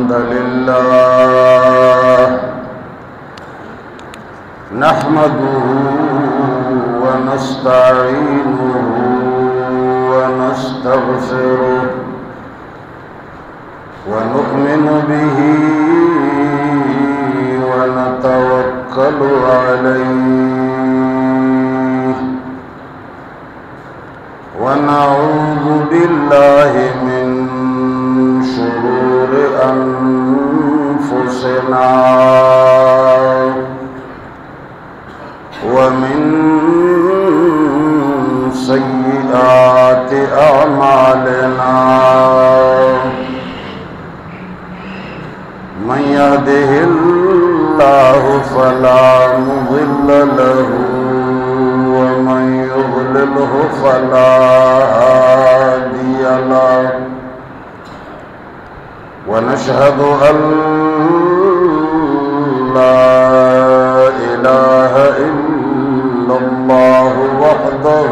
الحمد لله نحمده ونستعينه ونستغفره ونؤمن به ونتوكل عليه ونعوذ بالله من شرور أنفسنا ومن سيئات أعمالنا من يهده الله فلا مضل له ومن يضلله فلا هادي له ونشهد أن لا إله إلا الله وحده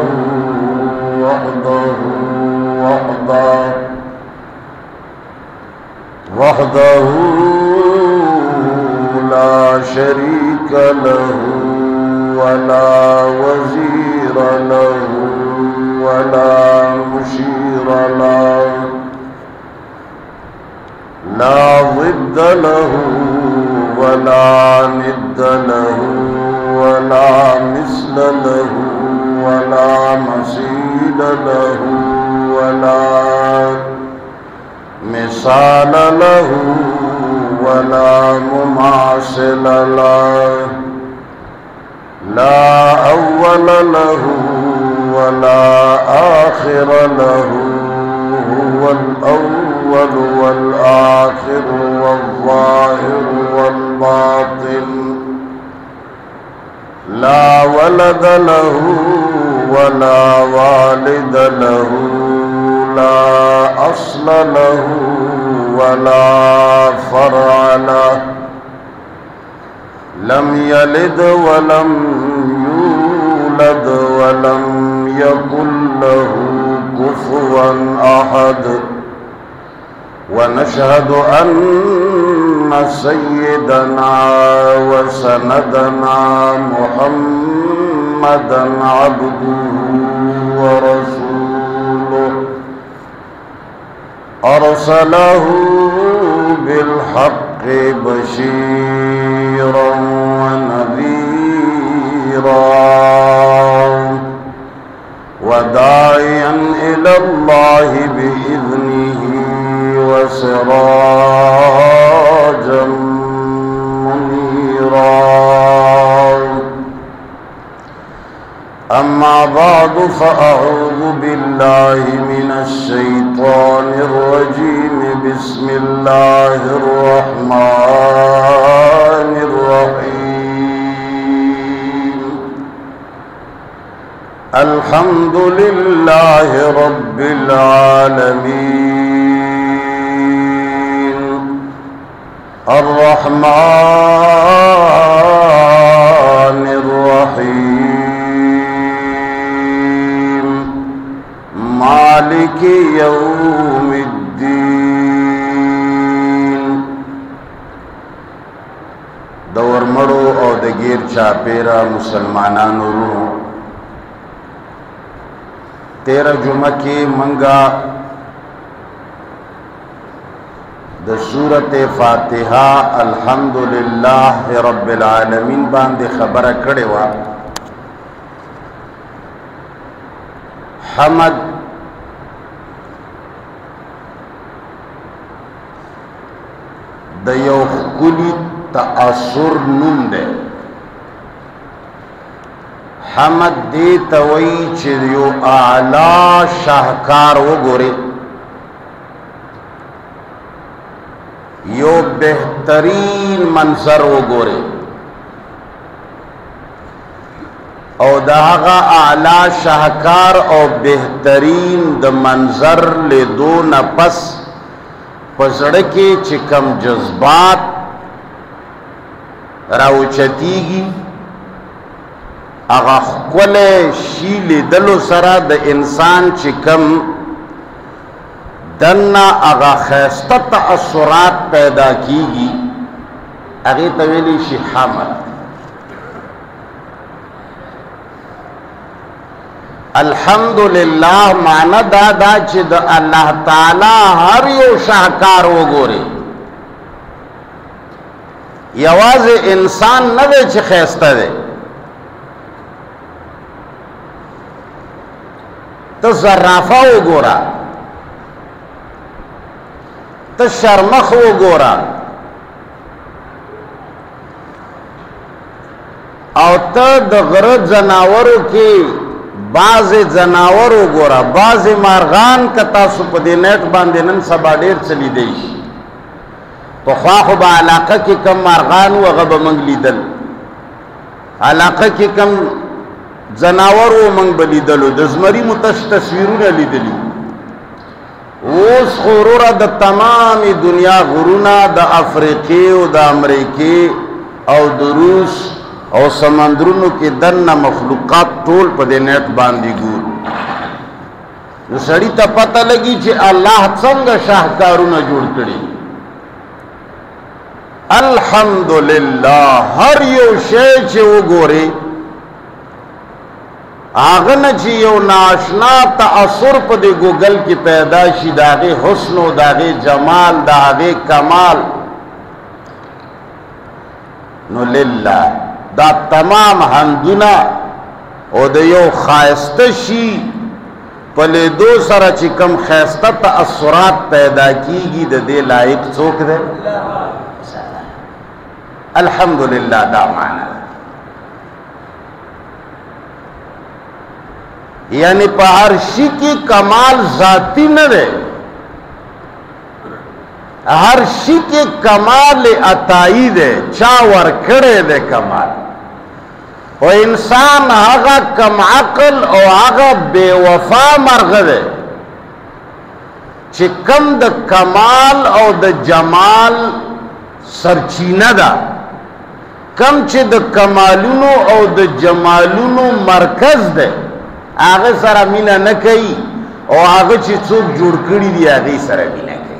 لا شريك له ولا وزير له ولا مشير له لا ضد له ولا ند له ولا مثل له ولا مثيل له ولا مثال له ولا مماثل له لا أول له ولا آخر له هو الأول والآخر والظاهر والباطن لا ولد له ولا والد له لا أصل له ولا فرع له لم يلد ولم يولد ولم يكن له كفوا أحد ونشهد أن سيدنا وسندنا محمدا عبده ورسوله أرسله بالحق بشيرا ونذيرا وداعيا إلى الله بإذنه وسراجا منيرا أما بعد فأعوذ بالله من الشيطان الرجيم بسم الله الرحمن الرحيم الحمد لله رب العالمين الرحمن الرحيم مالك يوم الدين دور مړو او د غیر چاپیرا مسلمانانو روح 13 جمعہ کی منگا د سورۃ فاتحہ الحمدللہ رب العالمین باندې خبره کړې و حمد د یو کلی تأثر نوم ده حمد دی توئی چې یو اعلی شاهکار وګوري یو بهترین منظر وګوري او دا هغه اعلی شاهکار او بهترین د منظر لیدو نه پس پزړه کې چې کم جذبات راوچتیږي اغا خپل شی لیدلو سره د انسان چې کم دنه هغه خیسته تأثرات پیدا کیږي هغې ته ویلی شي حمل. الحمدلله معنی دا دا چې د الله تعالی هر یو شاهکار وګوري. یوازې انسان نه دی چې خیسته دی، ته زرافه وګوره، ته شرمخ وګوره، او ته د غره ځناورو کې بعض ځناور وګوره، بعض مارغان که تاسو په دې نیټ باندې نن سبا ډېر څه لیدی شي. پخوا خو به علاقه کې کم مارغان و هغه به موږ لیدل، علاقه کې کم ځناور و موږ به لیدلو، د زمري مو تش تصویرونه لیدلي. اوس خو وروره د تمامې دنیا غرونه د افریقې او د امریکې او د روس او سمندرونو کې دنه مخلوقات ټول په دې نیټ باندې ګورو. نو سړي ته پته لګي چې الله څنګه شاهکارونه جوړ کړي. الحمدلله هر یو شی چې وګوري هغه نه چې یو ناشنا تأثر په دې ګوګل کې پیدا شي، د هغې حسن او د هغې جمال، د هغې کمال، نو لله دا تمام حمدونه او د یو خایسته شي په لیدو سره چې کم خایسته تأثرات پیدا کیږي د دې لایق څوک دی؟ الحمدلله دا معنی ده. یعنی په هر شي کې کمال ذاتی نه دی، هر شي کې کمال عطائی دی، چا ورکړی دی کمال. او انسان هغه کم عقل او هغه بے وفا مرغه دی چې کم د کمال او د جمال سرچینه ده، کم چې د کمالونو او د جمالونو مرکز ده، هغه سره مینه نه کوي، او هغه چې څوک جوړ کړي دي هغې سره مینه کوي.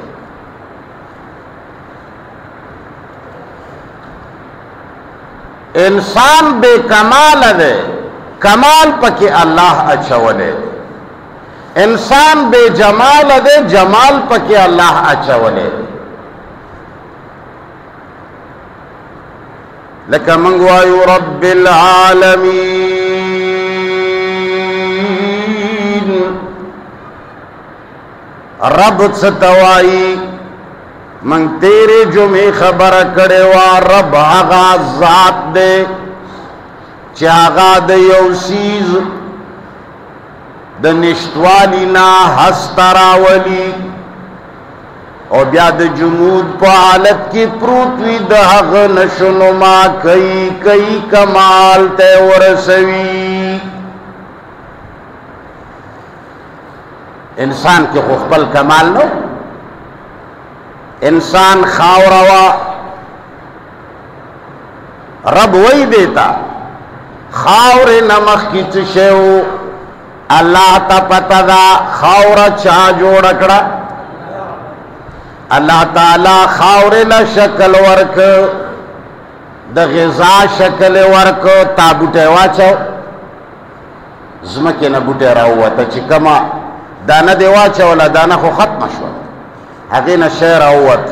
انسان بے کمال ده، کمال پکې الله اچولی. انسان بے جمال ده، جمال پکې الله اچولی. لکه موږ وایو رب العالمین. رب څه ته وایي؟ من تیرے جمعے خبر کڑے وا رب آغا ذات دے چی آغا دے یو سیز دا نشتوالی نا ہستراولی او بیا د جمود پا حالت کی پروتوی دا حق نشنما کئی کمال تے ورسوی. انسان کے خخبل کمال نو، انسان خاوروا رب وہی دیتا خاور نمخ کی چشیو اللہ تا پتا دا خاور چا جوڑ اکڑا. اللہ تعالی خاور لا شکل ورک، دا غذا شکل ورک، تا بوٹے واچو زمکی نا بوٹے راووا تا چی کما دانا دے واچو ولا دانا خو ختم شو، هغه نه شعر اوت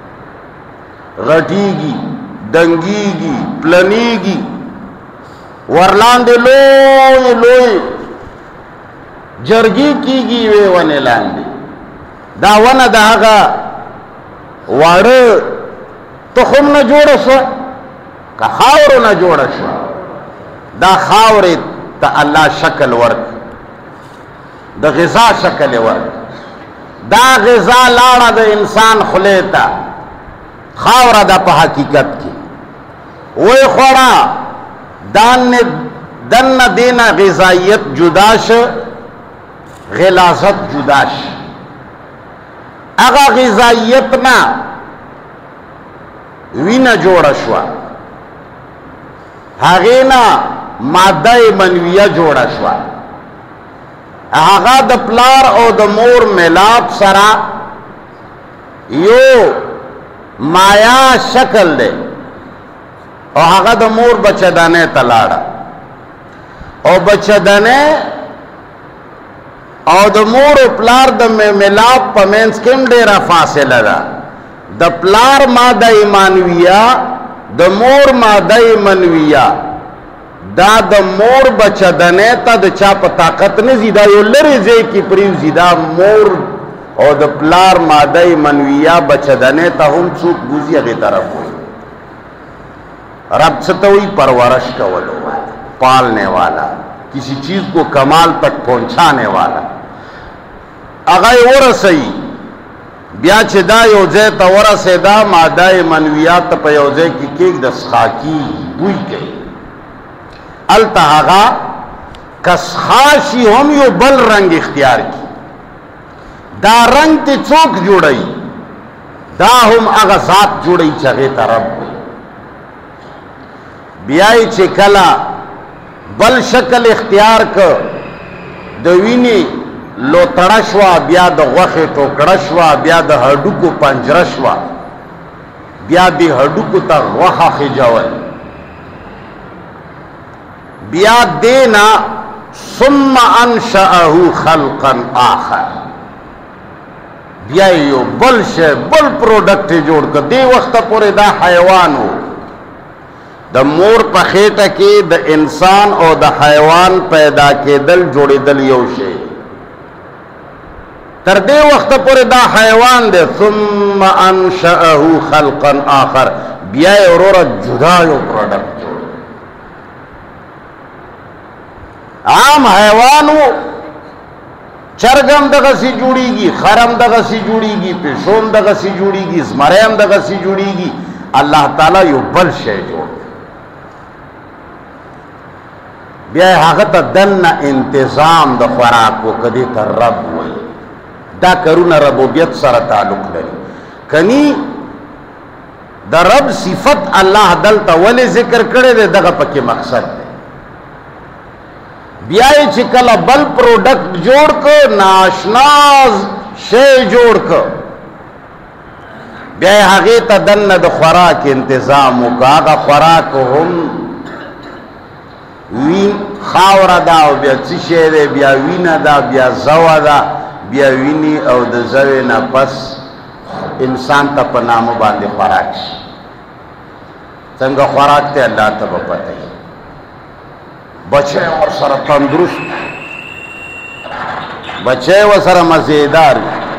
غټیږي، دنګیږي، پلنیږي، ورلاندې لوی لوی جرګي کیږي وی ونه لاندې. دا ونه د هغه واړه تخم نه جوړه شوه که خاورو نه جوړه شوه، دا خاورې ته الله شکل ورک، د غذا شکل ورک. دا غذا لاړه د انسان خولې ته، خاوره ده په حقیقت کې وی خوړه، دنه دینا غذایت جدا شه، غلاظت جدا شه. هغه غذایت نه وینه جوړه شوه، هغې نه ماده منویه جوړه شوه، هغه د پلار او د مور ملاپ سره یو مایا شکل دے او هغه د مور بچدانه تلاړه او بچدانه او د مور او پلار د ملاپ په منځ کې ډیره فاصله ده د پلار ماده ایمانویه د مور ماده منویه دا د مور بچدانه ته د چا په طاقت نه زیدا یو لری ځای کې پریوزي دا مور او د پلار ماده منویه بچدانه ته هم څوک ګوزي هغه طرف وي رب ستوئی پرورش کولو والا پالنے والا کسی چیز کو کمال تک پہنچانے والا اگائی ورسی بیا چې دا یوځای ته ورسېدا ماده منویات په یوځای کې کېږده څښاکي بوی کوي هلته هغه که څښاشي هم یو بل رنګ اختیار کی دا رنګ ته څوک جوړوي دا هم هغه ذات جوړوي چې هغې ته رب وي بیائی چې کلا بل شکل اختیار که د ویني لوتړه شوه بیا د غوښې ټوکړه شوه بیا د هډوکو پنجره شوه بیا دې هډوکو ته غوښه خجول بیا دینا ثم انشأه خلقا آخر بیا یو بل شی بل پروډکټ جوړ کړ دې وخته پورې دا حیوان و د مور په خېټه کې د انسان او د حیوان پیدا کېدل جوړېدل یو شی تر دې وخته پورې دا حیوان دی ثم انشأه خلقا آخر بیا یې وروره جدا یو پروډکټ جوړ عام حیوان و چرګ هم دغسې جوړېږي خر هم دغسې جوړېږي پیشو هم دغسې جوړېږي زمری هم دغسې جوړېږي الله تعالی یو بل شی جوړ بیا هغه ته دننه انتظام د خوراکو کدی ته رب وایي دا کارونه ربوبیت سره تعلق لري کني د رب صفت الله دلته ولې ذکر کړی دی دغه پکې مقصد دی بیا یې چې کله بل پروډکټ جوړ کړ ناشنا شی جوړ کړ بیا یې هغې ته دننه د خوراک انتظام وکړه هغه خوراک هم وین خاوره ده او بیا څه شی دی بیا وینه ده بیا زوه ده بیا ویني او د زوې نه پس انسان ته په نامه باندې خوراک شي څنګه خوراک ته الله ته به پته وي بچی ورسره تندرست بچی ورسره مزیدار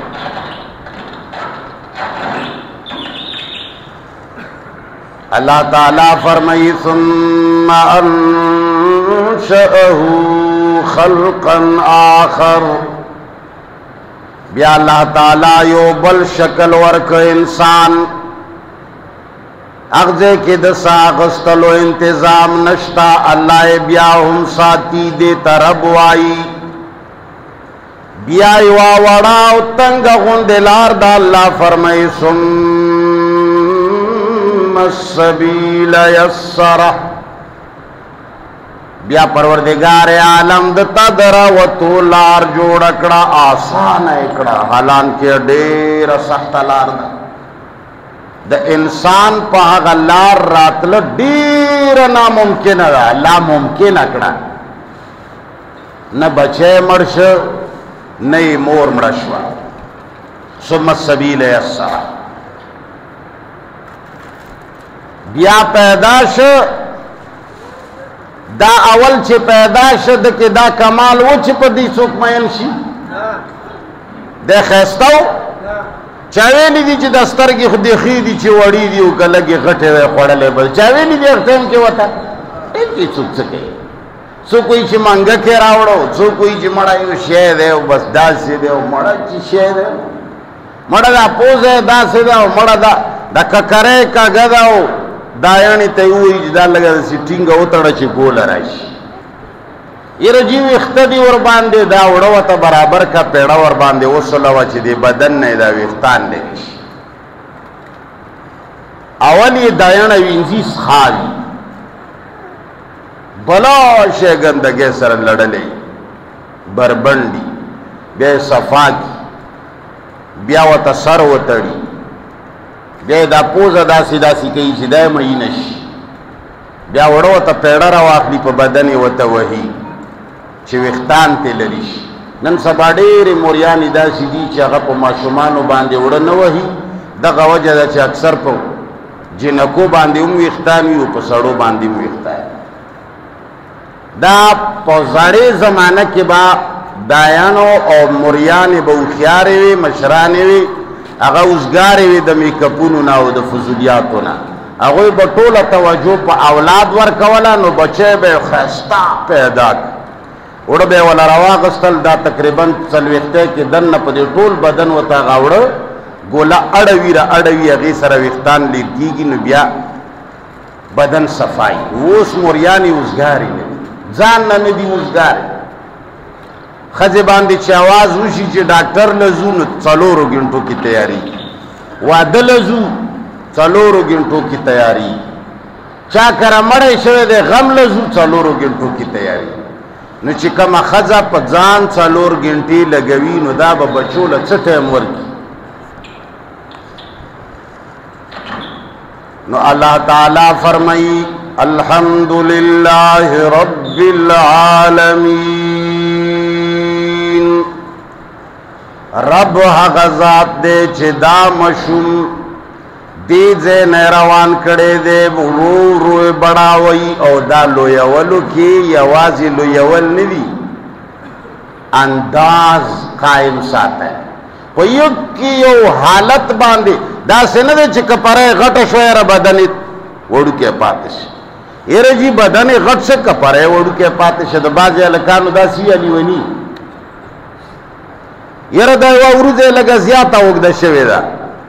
اللہ تعالیٰ فرمائی ثم انشأه خلقا آخر بیا اللہ تعالیٰ یو بل شکل ورک انسان اغزے کی دسا غستلو انتظام نشتا اللہ بیا ہم ساتی دے ترب وائی بیا یوا وڑاو تنگ غندلار دا اللہ فرمائی ثم السبیل یسرہ بیا پروردگار عالم دتا درا و تو لار جوڑ اکڑا آسان اکڑا حالانکہ ډیر سخت لار دا د انسان په هغه لار راتل ډیر ناممکن ده لا ممکن اکڑا نه بچه مرش نه مور مرشوا ثم السبیل یسرہ بیا پیدا شو دا اول چې پیدا شد کې دا کمال و چې په دې څوک مین شي د خستو چاویلی دي چې د سترګې خو دې خې دي چې وړي دي او کلهږي غټې وې خوړلې بل چاویلی دي ټیم کې وته دې څوک څه کوي څوک وایي چې منګه کې راوړو څوک وایي چې مړه یو شی دی او بس داسې دی او مړه چې شی دی مړه دا پوزه داسې ده او مړه دا د ککرې کاږه ده او دایانی ته وایي چې دا لږه داسې ټینګه وتړه چې ګوله راشي یره جی ویښته دي ورباندې دا وړه ورته برابر کا پیړه ورباندې وسولوه چې د بدن نه دا ویښتان لري شي اول یې دایانه وینځي څښاوي بلا شی ګندګۍ سره لړلې بربنډي بیا یې صفا کي بیا ورته سر وتړي بیا دا پوزه داسې داسې کوي چې دا مړی نه شي بیا وړه ورته پیړه راواخلي په بدن یې ورته وهي چې ویښتان پرې لرې شي نن سبا ډېرې موریانې داسې دي چې هغه په ماشومانو باندې وړه نه وهي دغه وجه ده چې اکثر په جنکو باندې هم ویښتان وي او په سړو باندې هم ویښتان دا په زړې زمانه کې به دایانو او موریانې به هوښیارې وي مشرانې وي هغه اوزګارې وي د میکپونو نه او د فضولیاتو نه هغوی به ټوله توجه په اولاد ورکوله نو بچی به یې ښایسته پیدا کړ وړه به یې وله راواغستل دا تقریبا څلوېښتی کې دننه په دې ټول بدن ورته هغه وړه ګوله اړوي را اړوي هغې سره ویښتان لیر کېږي نو بیا بدن صفایي اوس موریانې اوزګارې نه دي ځان نه نه دي اوزګارې ښځې باندې چې اواز وشي چې ډاکټر له ځو نو 4 ګنټو کې تیاري واده له ځو 4 ګنټو کې تیاري چا کره مړی شوی دی غم له ځو 4 ګنټو کې تیاري نو چې کومه ښځه په ځان 4 ګنټې لګوي نو دا به بچو له څه ټایم ورکړي نو اللہ تعالی فرمائی الحمدللہ رب العالمین رب حق ذات دے چھ دا مشوم دیزے نیروان کڑے دے رو روئے بڑاوئی او دا لویولو کی یوازی لویول ندی انداز قائم ساتا ہے پا یک کی یو حالت باندے دا سنه ده چې کپره غټه شوی را بدن وړوکی پاتې شي یره جی بدن غټ شه کپره وړوکی پاتې شه د بعضې هلکانو داسې لیوني یره دا یوه وروځه یې لږه زیاته اوږده شوې ده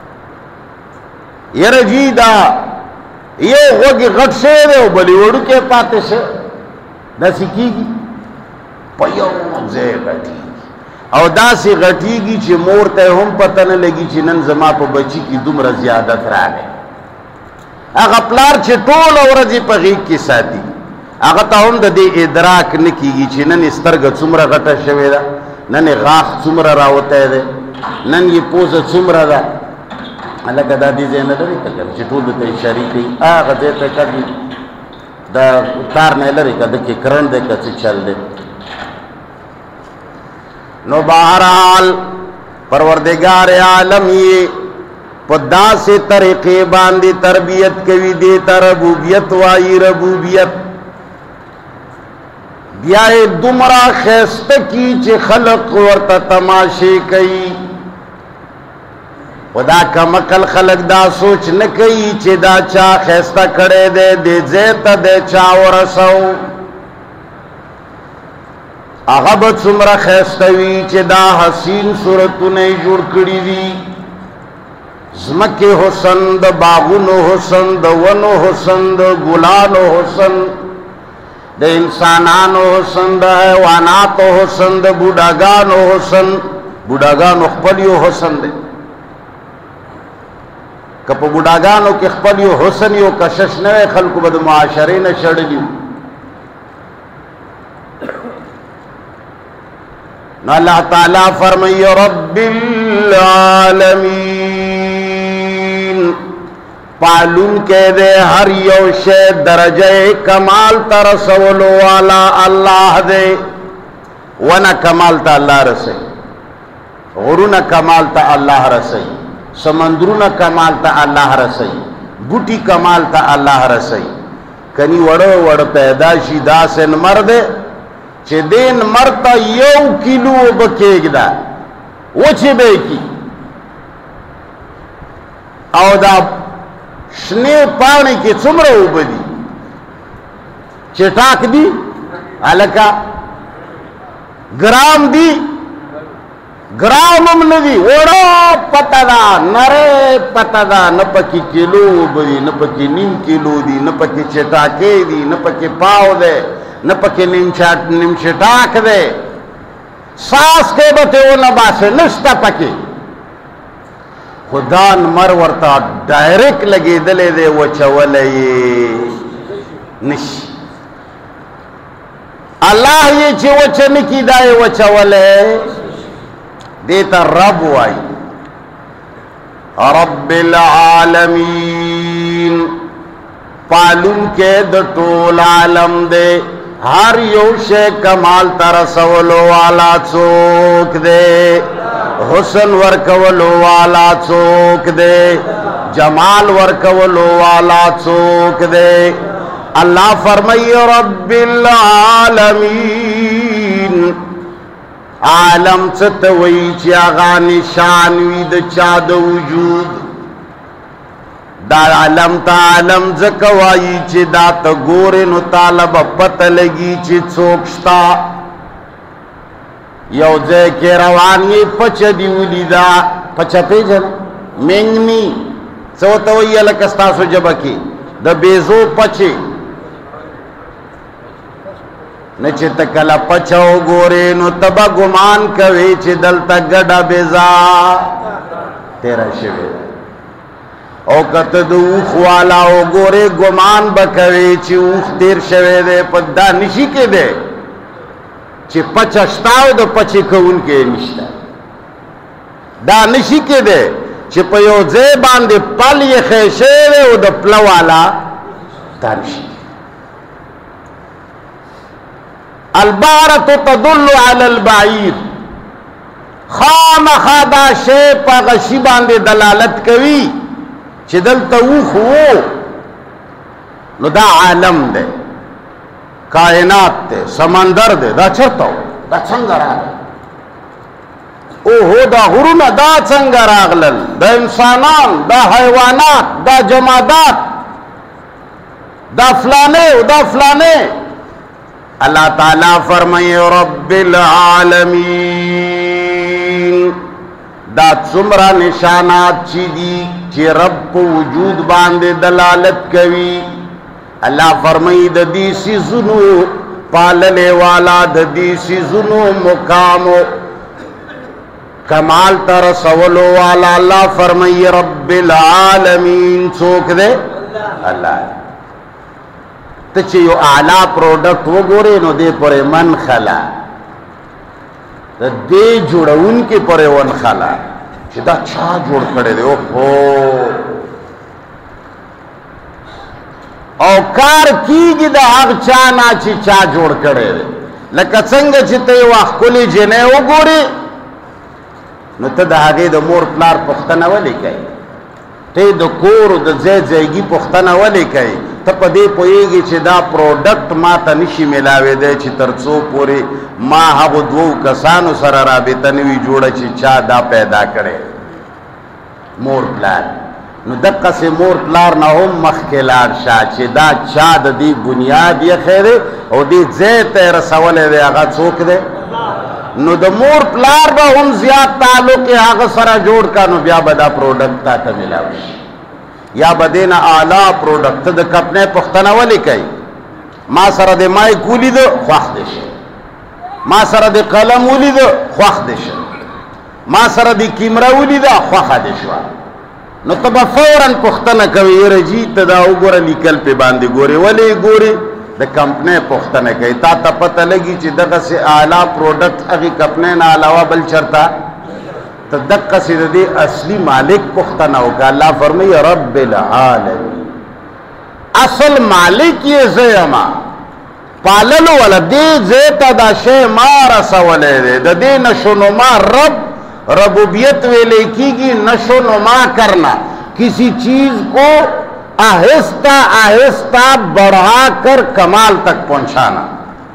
یره جی دا یو غوږ یې غټ شوی دی او بل یې وړوکی پاتې شه داسې کېږي په یو ځای غټي او داسې غټیږي چې مور ته هم پته نه لګي چې نن زما په بچي کې دومره زیادت راغی هغه پلار چې ټوله ورځ یې په غېږ کې ساتي هغه ته هم د دې ادراک نه کېږي چې نن یې سترګه څومره غټه شوې ده نن یې غاښ څومره راوتی دی نن یې پوزه څومره ده هلکه دا دې ځای نه لرې که کنه چې ټولو ته یې شریک کوي هغه ځای ته که د تار نه یې لرې که دکې کرن دی که څه چل دی نو بہرحال پروردگار عالم یہ پدا سے طریقے باندی تربیت کوي دیتا ربوبیت وائی ربوبیت بیائے دمرا خیست کی چه خلق ورطا تماشے کئی خدا کا مکل خلق دا سوچ نکئی چه دا چا خیستا کڑے دے دے زیتا دے چا ورسو اغبت سمرا خیستوی چه دا حسین صورتو نئی جوڑ کری دی زمک حسن دا باغونو حسن دا ونو حسن دا گلانو حسن دا انسانانو حسن دا حیواناتو حسن دا بوڑاگانو حسن بوڑاگانو خپلیو حسن دے کپ بوڑاگانو کے خپلیو حسن یو کشش نوے خلقو بد معاشرین شڑلیو نو اللہ تعالیٰ فرمائی رب العالمین پالون کے دے ہر یو شے درجہ کمال ترسولو والا اللہ دے ونا کمال تا اللہ رسے غرون کمال تا اللہ رسے سمندرون کمال تا اللہ رسے بوٹی کمال تا اللہ رسے کنی وڑو وڑ پیداشی دا سن مردے چه دین مرتا یو کیلو بکیگ دا وچه بے کی او دا شنی پانی کی څومره اوبه دي چټاک دي هلکه ګرام دي ګرام هم نه دي وړو پته ده نری پته ده نه پکې کیلو اوبه دي نه پکې نیم کیلو دي نه پکې چټاکې دي نه پکې پاو دی نه پکې نیم چټاک دی ساس کې به ته ونه باسې نشته پکې خدا نمر ورطا ڈائریکٹ لگے دلے دے وچولے نشی اللہ یہ چی وچن کی دائے وچولے دیتا رب وائی रब्बिल आलमीन, पालुन के द टोल आलम दे, हर योशे कमाल तरसवलो वाला चोक दे, हुसन वर्कवलो वाला चोक दे, जमाल वर्कवलो वाला चोक दे। अल्लाह फरमाइए रब्बिल आलमीन, आलम चत वही चागा निशान वीद चाद वजूद, दा आलम ता आलम जकवाई चे दात गोरे नु तालब पत लगी चे चोकस्ता यौ जय के रवानी पच दिवली दा पच पेजन मेंगनी चौतो ये लकस्ता सो जबकी द बेजो पचे नचे तकला पचो गोरे नु तबा गुमान कवे चे दल तक गड़ा बेजा तेरा शिवे ओ कत ऊख वाला ओ गोरे गुमान बकवे ची ऊख तेर शवे दे पद्दा निशी के दे ची पचस्ताव दो पची को उनके निश्ता दा निशी के दे ची पयो जे बांधे पल ये खेशे दे ओ दो प्लवाला दा निशी अलबारत तदुल्लु अलल बाईर, खाम खादा शे पागशी बांधे दलालत कवी चिदल तऊख वो नो दा आलम दे, कायनात दे, समंदर दे, दा चरतो दा चंगरा ओ हो दा हुरुना दा चंगरागलन, दा इंसानान, दा हैवानात, दा जमादात, दा फलाने दा फलाने। अल्लाह ताला फरमाए रब्बिल आलमीन, दा सुमरा निशानात चीदी चे रब को वजूद बांधे दलालत कवी। अल्लाह फरमाई ददी सी जुनू पालने वाला ददी सी जुनू मुकामो कमाल तर सवलो वाला अल्लाह फरमाई रब्बिल आलमीन चोक दे अल्लाह तचे यो आला प्रोडक्ट वो गोरे नो दे परे मन खला दे जुड़ा उनके परे वन खला सीधा छा जोड़ करे दे ओहो औकार की गिदा आग चा नाची चा जोड़ करे दे लकसंग चिते वाह कुली जने वो गोरे न तद आगे द मोर प्लार पुख्तना वाली कई ते द कोर द जे जेगी पुख्तना वाली कई तब दे पोएगी चे दा प्रोडक्ट मा तनिशी मिलावे दे ची तरसो पूरे मा हब दो कसानु सर राबितनवी जोड़ा ची चा दा पैदा करे मोर प्लार नु दक्का से मोर प्लार ना हो मखकेलार शाह चे दा चा दी बुनियाद ये खेरे और दी जे तेर सवले दे आगा चोक दे नु द मोर प्लार बा हम ज्याद तालुक आगा सरा जोड़ का नु ब्या बदा प्रोडक्ट ता मिलावे या बदेना आला प्रोडक्ट द कपने पुख्तना वाली कई मा सरा दे माई कूली दो ख्वाख देश मा सरा दे कलम उली दो ख्वाख देश मा सरा दे किमरा उली दो ख्वाखा देशवा न तब फौरन पुख्तना कवी रजी तदा उगोरा निकल पे बांधे गोरे वाले गोरे द कंपने पुख्तना कई ता पता लगी ची दगा से आला प्रोडक्ट अभी कपने ना अलावा बल चरता तदक सिदे असली मालिक पुख्तना होगा अल्लाह फरमाए रब्बिल आलमीन असल मालिक ये ज़मा पाललो वाला दे जे तदा शे मारा सवले दे दे नशोनुमा रब रबूबियत वेले की नशोनुमा करना किसी चीज को आहिस्ता आहिस्ता बढ़ाकर कमाल तक पहुंचाना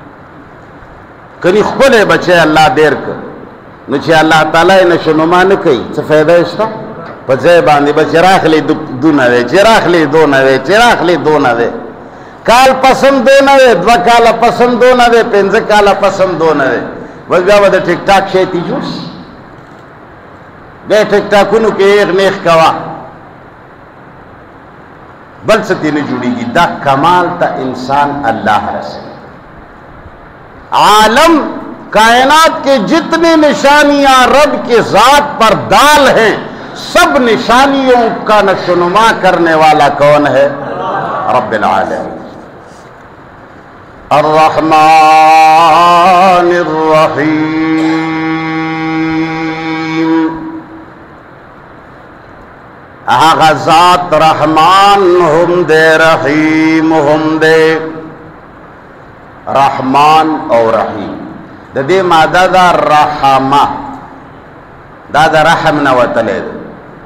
कभी खुले बचे अल्लाह देर कर नुचे अल्लाह ताला नशोनुमा न कई फायदा इसका बजय बांधे बस चिराख ले दो नवे चिराख ले दो नवे चिराख ले दो नवे काल पसंद दो नवे द्वा काला पसंद दो नवे पेंज काला पसंद दो नवे बस क्या बता ठीक ठाक शेती जूस बे ठीक ठाक उनु के एक नेक कवा बल सती ने जुड़ीगी दा कमाल ता इंसान अल्लाह रसे आलम कायनात के जितने निशानियां रब के जात पर दाल हैं सब निशानियों का नशोनुमा करने वाला कौन है रब्बिल आलमीन अर्रहमानिर रहीम هغه ذات رحمان هم دے رحیم هم دے. رحمان او رحیم د دې ماده دا رحمه دا د رحم نه وتلې ده.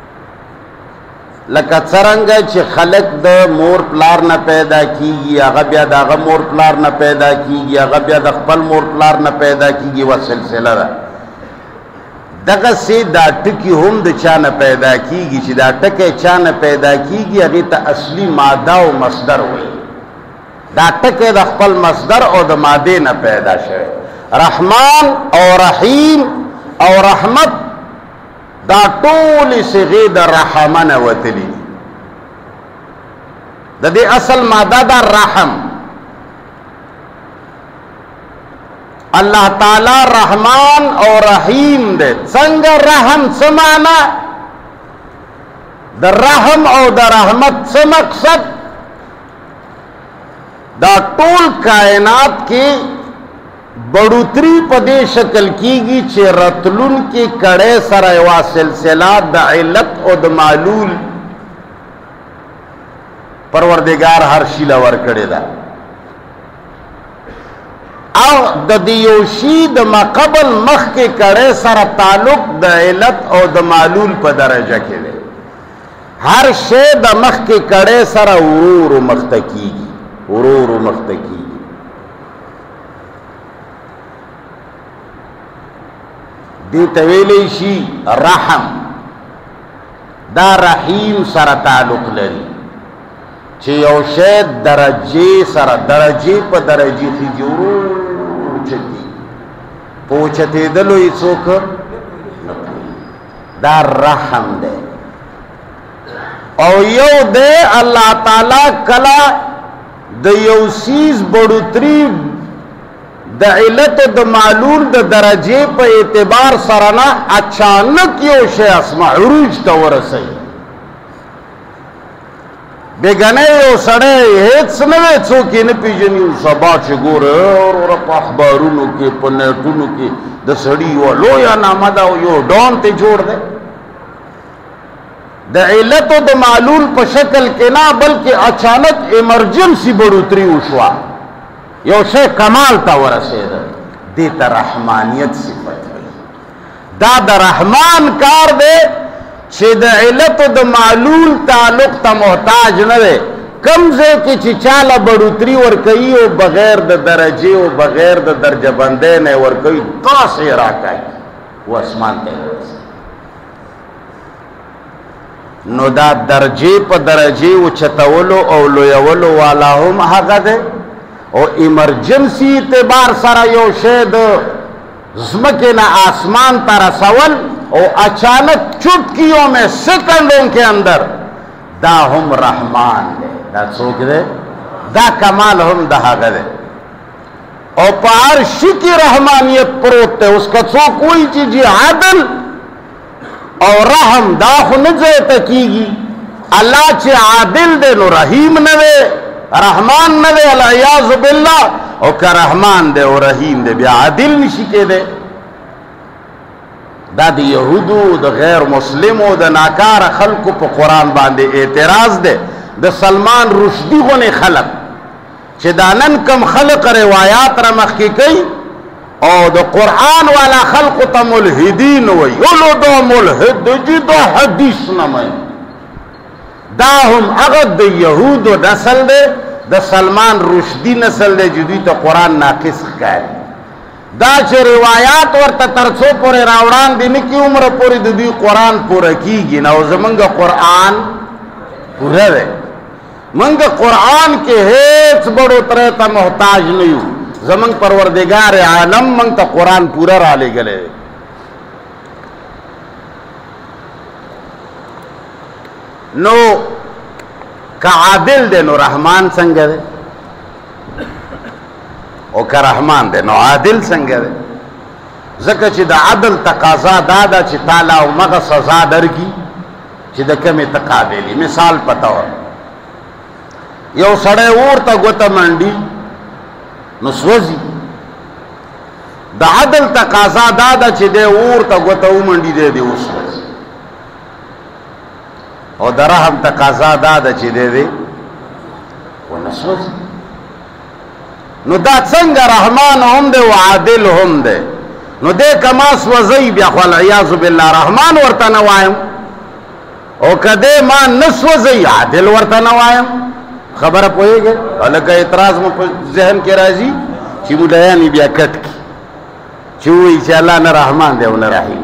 لکه څرنګه چې خلق د مور پلار نه پیدا کیږي هغه بیا د هغه مور پلار نه پیدا کیږي هغه بیا د خپل مور پلار نه پیدا کیږي و سلسله ده. دغه سي دا ټکی هم د چا نه پیدا کیږي چې دا ټکی چا نه پیدا کیږي هغه ته اصلي ماده او مصدر وایي. دا ټکی د خپل مصدر او د ماده نه پیدا شوی. رحمان او رحیم او رحمت دا ټول صيغه د رحمن وتلی. د دې اصل ماده دا رحم. اللہ تعالی رحمان اور رحیم دے. سنگ رحم سمانا دا رحم اور دا رحمت سے مقصد دا طول کائنات کی بڑوتری پدے شکل کی گی چھ رتلن کی کڑے سرائیوا سلسلہ دا علت اور دا معلول پروردگار ہر شیلہ ورکڑے دا او د دیوشی د مقبل مخ کے کڑے سره تعلق د علت او د معلول په درجه کې دی. هر شی د مخ کے کڑے سره ورور مختکیږي ورور مختکیږي. دې ته ویلې شي رحم. دا رحیم سره تعلق لري چې یو شی درجه سره درجه په درجه کې جوړ چتی پوچته دلو څوک دا رحم ده. او یو ده الله تعالی کلا د یو سیز بڑوتری د علت د معلول د درجه په اعتبار سره نه اچانک یو شی اسماء عروج ته ورسي. بیگانے یو سڑے ہیچ نوے چوکی نپیجنی سبا چھ گور اور پا اخبارونو کے پنیٹونو کے دا سڑی یو لو یا ناما دا یو ڈون تے جوڑ دے. دا علت و دا معلول پا شکل کے نا بلکہ اچانک ایمرجنسی بڑوتری وشوا یو شے کمال تا ورسے دا دیتا رحمانیت صفت ہے. دا دا رحمان کار دے چې د علت د معلول تعلق ته محتاج نه دی. کم ځای کې چې چاله بړوتري ورکوي او بغیر د درجې او بغیر د درجه بندۍ نه ورکوي داسې راکوي و اسمان ته ورسي. نو دا درجې په درجې اوچتولو او لویولو والا هم هغه دی. او ایمرجنسي اعتبار سره یو شی د ځمکې نه آسمان ته رسول او اچانک چٹکیوں میں سیکنڈوں کے اندر دا ہم رحمان دے. دا سوک دے دا کمال ہم دا گدے. اور پار شکی رحمانیت پروت ہے اس کا سو کوئی چیز عادل اور رحم دا خنجے تکیگی. اللہ چے عادل دے نو رحیم نوے رحمان نوے العیاذ باللہ. اور کہ رحمان دے اور رحیم دے بیا عادل نشی کے دے. دا دی یہودو دا غیر مسلمو دا ناکار خلقو پا قرآن باندے اعتراض دے. دا سلمان رشدی ہونے خلق چھ دانن کم خلق روایات رمخ کی کئی او دا قرآن والا خلق تا ملحدین ہوئی. یولو دا ملحد جی دا حدیث نمائی. دا ہم اغد دا یہودو نسل دے دا سلمان رشدی نسل دے جدوی تا قرآن ناقص خیال. دا چې روایات ورته ترڅو پورې راوړان دي نه کی عمر پورې د دې قرآن پوره کیږي. نو زمونږ قرآن پوره دی. مونږ قرآن کې هیڅ بڑو ترې ته محتاج نه یو. زمونږ پروردگار عالم مونږ ته قرآن پوره را لېږلی. نو که عادل دی نو رحمان څنګه دی او که رحمان دے نو عادل څنګه دے. ځکه چې د عدل تقاضا دا ده چې تعالی او مغه سزا درکي چې د کمې تقابلي. مثال پتا و یو سړی ورته ګوته منډي نو سوځي. د عدل تقاضا دا ده چې دی ورته ګوته ومنډي دی وسوځي. او د رحم تقاضا دا ده چې دی ونه سوځي. نو دا څنګه رحمان هم دی او عادل هم دی؟ نو دی کما سوځي بیا خو العیاذ بالله رحمان ورته نه وایم، او کده ما نه سوځي عادل ورته نه وایم. خبره پوهېږئ؟ هلکه اعتراض مو په ذهن کې راځي چې مولایان بیا کټ کړي چې وایي چې الله نه رحمان دی او نه رحیم.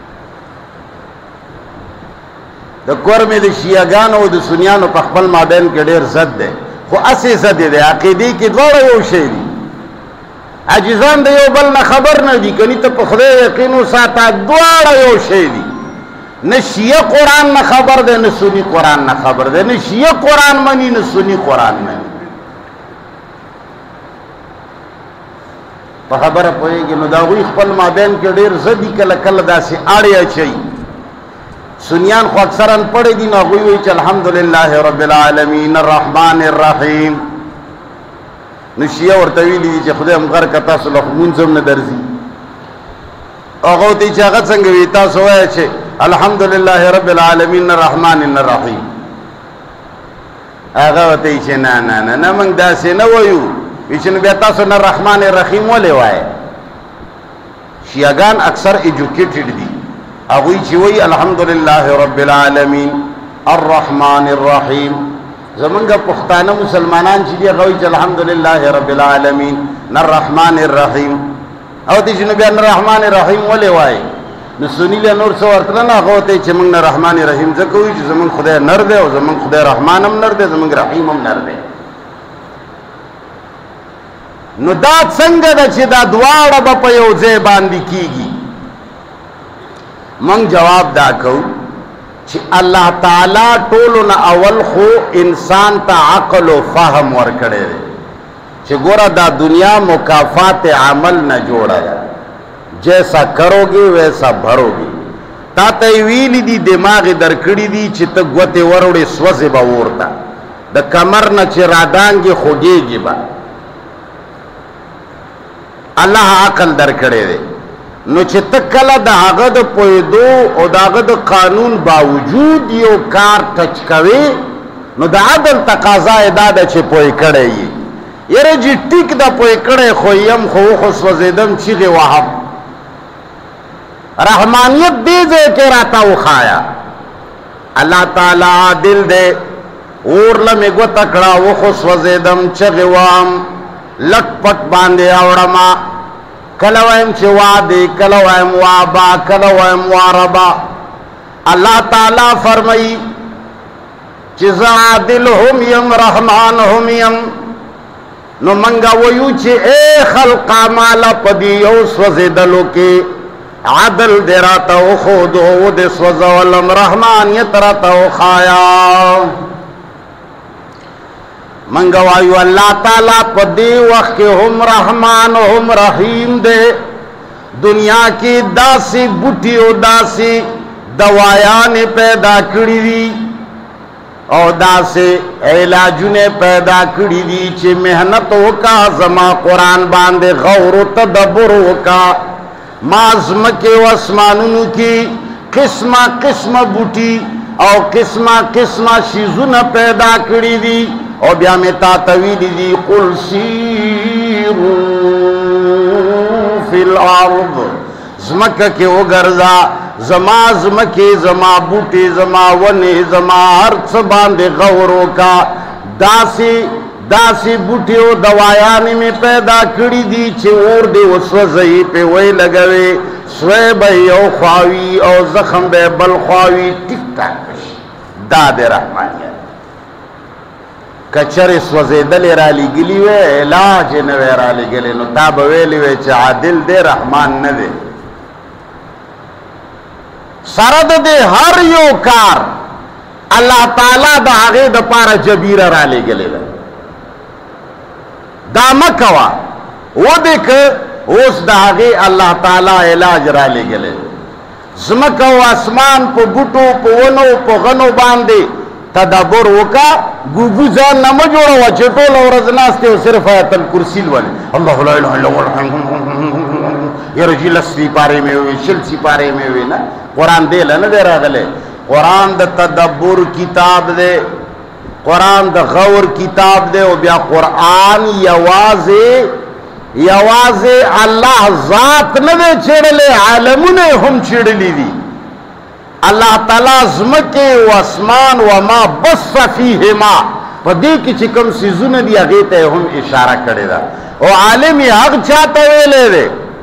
د کور مې د شیعهګانو او د سنیانو په خپل مابین کې ډېر ضد دی، خو اسې ضد دی، عقیدې کې دواړه یو شی دي. عاجزان د یو بل نه خبر نه دي، کني ته په خدای یقین وساته، دواړه یو شی دي. نه شیعه قرآن نه خبر دی، نه سنی قرآن نه خبر دی، نه شیعه قرآن مني نه سنی قرآن مني. په خبره پوهېږي؟ نو د هغوی خپل مابین کې ډېر ضد دي، کله کله داسې اړې اچوي. سنیان خو اکثرا پڑھے دی، نو هغوی وایي چې الحمدلله رب العالمین الرحمن الرحیم. نو شیعه ورته ویلي دي چې خدای هم غر که تاسو له لمونځ هم نه درځي. هغه ورته وایي چې هغه څنګه وي؟ تاسو وایه چې الحمدلله رب العالمین الرحمن الرحیم. هغه ورته وایي چې نه نه نه نه موږ داسې نه وایو. وایي چې نو بیا تاسو نه رحمان الرحیم ولې وایه؟ شیعهګان اکثر ایجوکیټډ دي، هغوی چې وایي الحمدلله رب العالمین الرحمن الرحیم. زمونږ پښتانه مسلمانان چې دي هغه وایي چې الحمدلله رب العالمین الرحمن الرحیم. او دې چې نو بیا الرحمن الرحیم ولې وایي؟ نو سني له نور څه ورته نه، هغه ورته چې موږ نه رحمان رحیم ځکه وایي چې زمونږ خدای نر دی او زمونږ خدای رحمان هم نر دی، زمونږ رحیم هم نر دی. نو دا څنګه ده چې دا دواړه به په یو ځای باندې کیږي؟ من جواب دا کو چې الله تعالی ټولو نه اول خو انسان ته عقل او فهم ورکړی دی چې ګوره دا دنیا مکافات عمل نه جوړه ده، جیسا کروگے ویسا بھروگے. تا ته ویلی دی دماغ درکړی دی چې ته ګوتې وروړې سوځې به ورته، د کمر نه چې رادانګې خوږېږي به. الله عقل درکړی دی. نو چې ته کله د هغه د پوهېدو او د هغه د قانون باوجود یو کار ټچ کوې، نو د عدل تقاضا یې دا ده چې پوه کړی یې. یاره چې ټیک ده پوه کړی خو یم خو خو سوځېدم چیغې وهم. رحمانیت دې ځای کې راته وښایه. الله تعالی عادل دی. اور له مې ګوته کړه وخو سوځېدم چغې وهم، لټ پټ باندې اوړمه. کله وایم چې وادي، کله وایم وابا، کله وایم واربا. الله تعالی فرمایي چې زه عادل هم یم رحمان هم یم. نو منګه وایو چې اے خلقا مالا په دې یو سوځېدلو کې عدل دې راته وښودو، ودې سوځولم، رحمانیت راته وښایا. منګه وایو الله تعالی په دې وخت کې هم رحمان هم رحیم دی. دنیا کې داسې بوټي او داسې دوایانې پیدا کړي دي او داسې علاجونه پیدا کړي دي چې محنت وکا، زما قرآن باندې غور و تدبر وکا. ما ځمکې و اسمانونو کې قسمه قسمه بوټي او قسمه قسمه شیزونه پیدا کړي دي، او بیا میں تا تویلی دی قل سیرو فی الارض. زمکہ کے اگرزا، زما زمکے، زما بوٹے، زما ونے، زما ہرچ باندے غورو کا. داسی بوٹے و دوایانی میں پیدا کری دی چھے اور دے و سوزئی پہ وی لگوے، سوے بھئی او خواوی او زخم بے بل خواوی. ٹک ٹاک داد رحمانیت. کچر سوزیدل را لګلی وې علاج نه وې را لګلی، نو تا به ویلی وې چې عادل دی رحمان نه دی. سره د دې هر یو کار الله تعالی د هغې دپاره جبیره را لګلی ده. دا مه کوه، ودې که اوس د هغې الله تعالی علاج را لګلی. ځمکه او اسمان په بوټو په ونو په غنو باندې تدبر وکا. گوگو ځان نه مه جوړوه چې ټوله ورځ ناست یې او صرف آیت الکرسي لولې، الله لا اله الا هو. یاره چې 10 سپارې مې وې 20 سپارې مې وې، نه قرآن دې له نه دی راغلی. قرآن د تدبر کتاب دے، قرآن د غور کتاب دے، او بیا قرآن یوازے اللہ ذات نہ دے چھڑلے، عالمون ہم چھڑلی دی. اللہ تعالیٰ زمکے و اسمان و ما بس فیہما پدی کی چکم سیزون دی اغیتے ہم اشارہ کرے دا. او عالمی حق چاہتا ویلے دے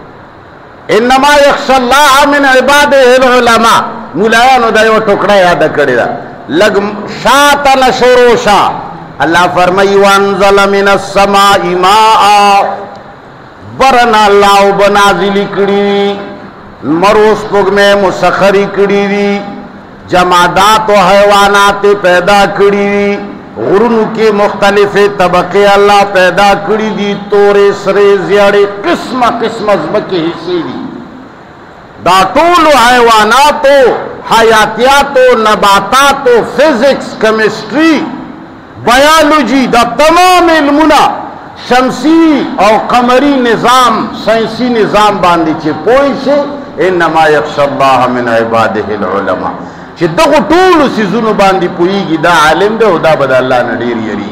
انما یخشى اللہ من عبادہ العلماء، مولایانو دا یو ٹکڑا یاد کرے دا لگ شاعت نشورو شاہ. اللہ فرمائی وانزل من السماء ماء، برنا اللہ بنازلی کری مروس پگ میں مسخری کری دی، جمادات و حیوانات پیدا کری دی، غرون کے مختلف طبقے اللہ پیدا کری دی، تورے سرے زیادے قسم قسم ازمکی حصے دی. دا طول حیواناتو، حیاتیاتو، نباتاتو، فزکس، کیمسٹری، بایولوجی، دا تمام علمنا شمسی او قمری نظام، سائنسی نظام باندی چھے پوئی چھے انما یخشى اللہ من عبادہ العلماء. چھے دغو طول سیزونو باندی پوئی گی دا عالم دے او دا بدا اللہ نڈیر یری.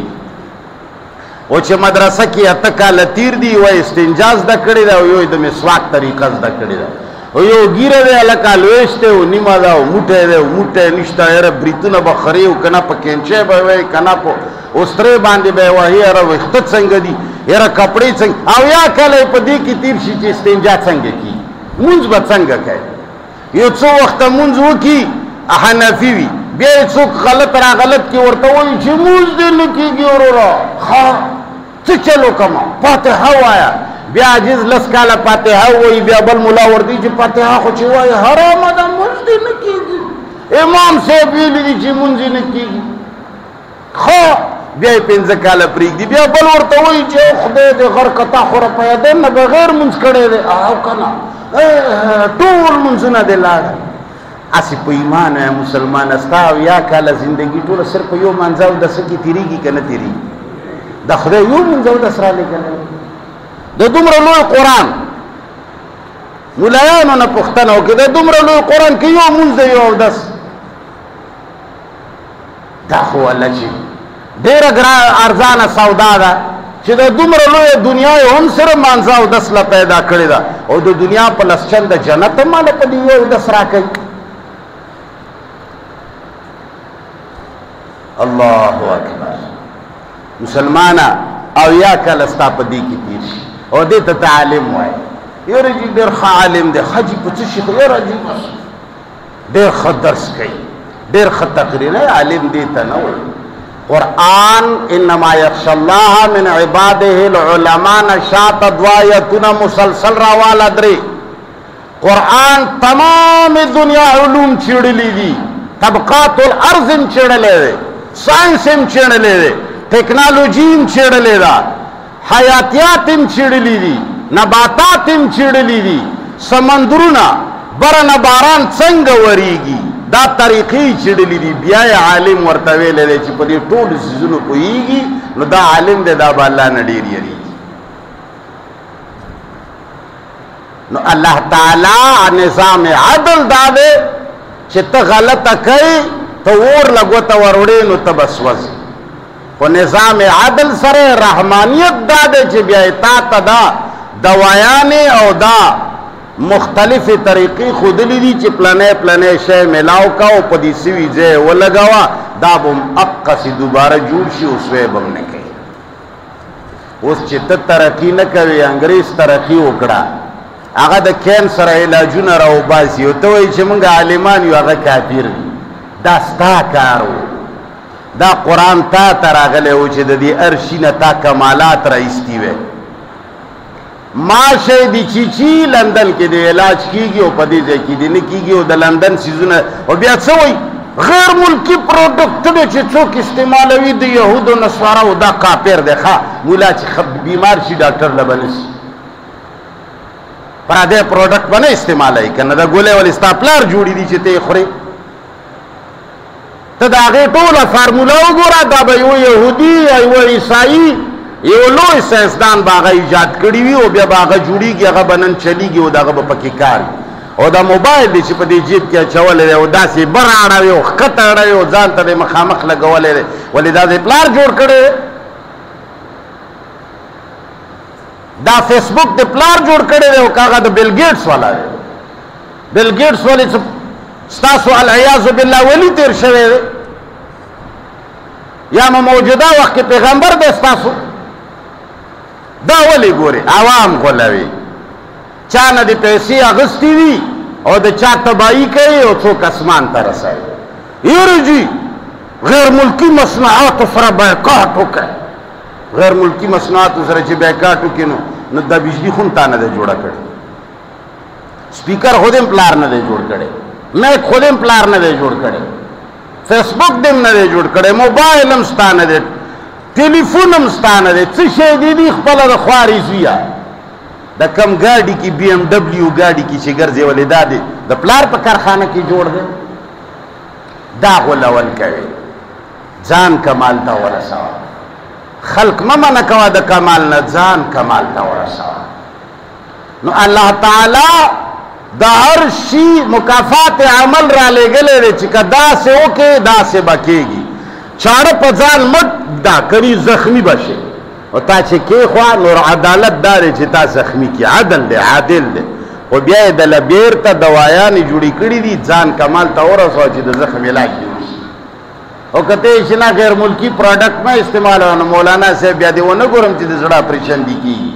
او چھے مدرسہ کی اتکا لطیر دی و استنجاز دا کری دا او یو دا مسواک طریقہ دا کری دا او یو گیرے دے علکا لویشتے او نیمہ دا او موٹے دے او موٹے نشتا ایرہ بریتون بخری او کنا پا کینچے بھوئے کنا پا استرے باندے بے وحی ایرہ وقتت سنگ دی ایرہ کپڑی سنگ او یا کلے پا دی کی تیر شی چی استنجا سنگ کی منز با سنگ کہے یو چو وقت منز ہو کی حنفی وی بے چو غلط را غلط کی ورطا وی چی منز دے لکی گی اور را خواہ چی چلو کما فاتحہ وایا بیا عجیز لسکالا فاتحہ وی بیا بل ملا وردی چی فاتحہ خوچی وائی حرام دا منز دے لکی گی امام سے بیلی دی چی منز دے لکی گی خواہ بیا پینزکالا پریگ دی بیا بل ورطا وی چی خدای دے غرقتا خورا پیدن نا بغیر منز کڑے دے آو کنا طول منزنا دے لاغا. اسی پا ایمان ہے مسلمان استاو یا کالا زندگی طول صرف یو منزاو دا سکی تیری گی کنا تیری دا خدای یو منزاو دا سرا لے کنا دا دمرا لوی قرآن مولایانو نا پختنو که دا دمرا لوی قرآن که یو منز دا یو دس دا خو اللہ چی دیر ارزان سودا دا چی دا دمرا لوی دنیای هم سر منزاو دس لا پیدا کردی دا او دا دنیا پلس چند جنت مالا پا دیو دس را کئی. اللہ اکبر مسلمانا او یا کلستا پا دی کی تیر شی او دیتا تعلیم وائی یو رجی دیر خواہ عالم دے خجی پچھ شیخ یو رجی بس دیر خواہ درس کئی دیر خواہ تقریر ہے عالم دیتا نوئی. قرآن انما یخشى اللہ من عبادہ العلماء نشاط دعایتنا مسلسل روالا درے. قرآن تمام دنیا علوم چھڑلی دی، طبقات الارض چھڑلے دے، سائنس چھڑلے دے، ٹیکنالوجی چھڑلے دا، حیاتیات چھڑلی دی، نباتات چھڑلی دی، سمندرنا برن باران څنګه وریږي دا طریقې چړلې دي. بیا عالم ورته ویلې دی چې په دې ټول سيزونو پوهیږي نو دا عالم دی دا به الله نه ډېر یریږي. نو الله تعالی نظام عدل دا دی چې ته غلطه کوي ته اور لګوته وروړې نو ته بس وځي، خو نظام عدل سره رحمانیت دا دی چې بیا تا ته دا دوایانې او دا مختلف طریقی خودلی دی چی پلانے شے ملاو کاؤ پدی سوی جے وہ لگاوا دا بم اقسی دوبارہ جوڑ شی اس وے بم نکے اس چی ترقی نکوی انگریز ترقی اکڑا آغا دا کینسر علاجون راو باسی و توی چی منگا عالمان یو آغا کافیر دا ستا کارو دا قرآن تا تراغلے ہو چی دا دی ارشین تا کمالات رئیستی وے ماشے دی چیچی لندن کے دے علاج کی گی او پدیزے کی دی نکی گی او دا لندن سیزونا او بیا سوئی غیر ملکی پروڈکٹ دے چی چوک استعمالوی دی یہود و نصوارا او دا کافر دے خواہ مولا چی خب بیمار شی ڈاکٹر لبنس پرا دے پروڈکٹ بنا استعمالی کرنا دا گولے والی استاپلار جوڑی دی چی تے خوری تا دا غیر طولا فارمولاو گورا دا با یو یہودی یو عیسائی یو لوی سائنسدان باغا ایجاد کری وی او بیا باغا جوڑی گی اغا بنن چلی گی او دا اغا با پکی کاری او دا موبایل دی چې په دې جیب کې اچولی دی او داسې بر اړوي او ښکته اړوي او ځان ته یې مخامخ لګولی دی ولې دا د پلار جوړ کړی دی دا فیسبوک د پلار جوړ کړی دی او هغه د بیل ګیټس والا دی بیل ګیټس ولې ستاسو العیاذ بالله ولی تیر شوی دی یا موجوده وخت کې پیغمبر دی ستاسو دا ولې ګوري عوام غولوي چا نه د پیسې اغستې وي او د چا تباهي کوي او څوک اسمان ته رسوي یاره جي غیر ملکي مصنوعاتو سره بایکاټ وکړئ غیر ملکي مصنوعاتو سره چې بایکاټ وکړي نو دا بجلي خو هم تا نه دی جوړه کړې سپیکر خود هم پلار نه دی جوړ کړی میک خود هم پلار نه دی جوړ کړی فیسبوک دې هم نه دی جوړ کړی موبایل هم ستا نه دی ټلیفون هم ستا نه دی څه شی دی دي خپله د خوارې زویه د کم ګاډي کې بی ام ډبلیو ګاډي کې چې ګرځې ولې دا دی د پلار په کارخانه کې جوړ دی دا غولول کوي ځان کمال ته ورسوه خلق مه منع کوه د کمال نه ځان کمال ته ورسوه نو الله تعالی د هر شي مکافات عمل را لېږلی دی چې که داسې وکړې داسې به کېږي چاړه په ځان مټ دا کوي زخمي به شي او تا چې کېخوا نور عدالت دا دی چې تا زخمي کړي عدل دی عادل دی خو بیا یې دله بېرته دوایانې جوړې کړي دي ځان کمال ته ورسوه چې د زخم علاج دې وشي او که ته یې چې نه غیر ملکي پروډکټ مه استعمالوه نو مولانا صاحب بیا دې ونه ګورم چې د زړه اپریشن دي کېږي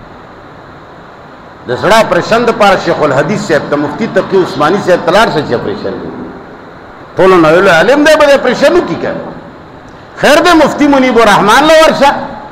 د زړه اپریشن دپاره شیخ الحدیث صاحب ته مفتی تقي عثماني صاحب ته لاړ شه چې اپریشن کوي ټولو نه ویلو علم دی به د اپریشن وکړي که خیر دی مفتی منیب الرحمان له ورشه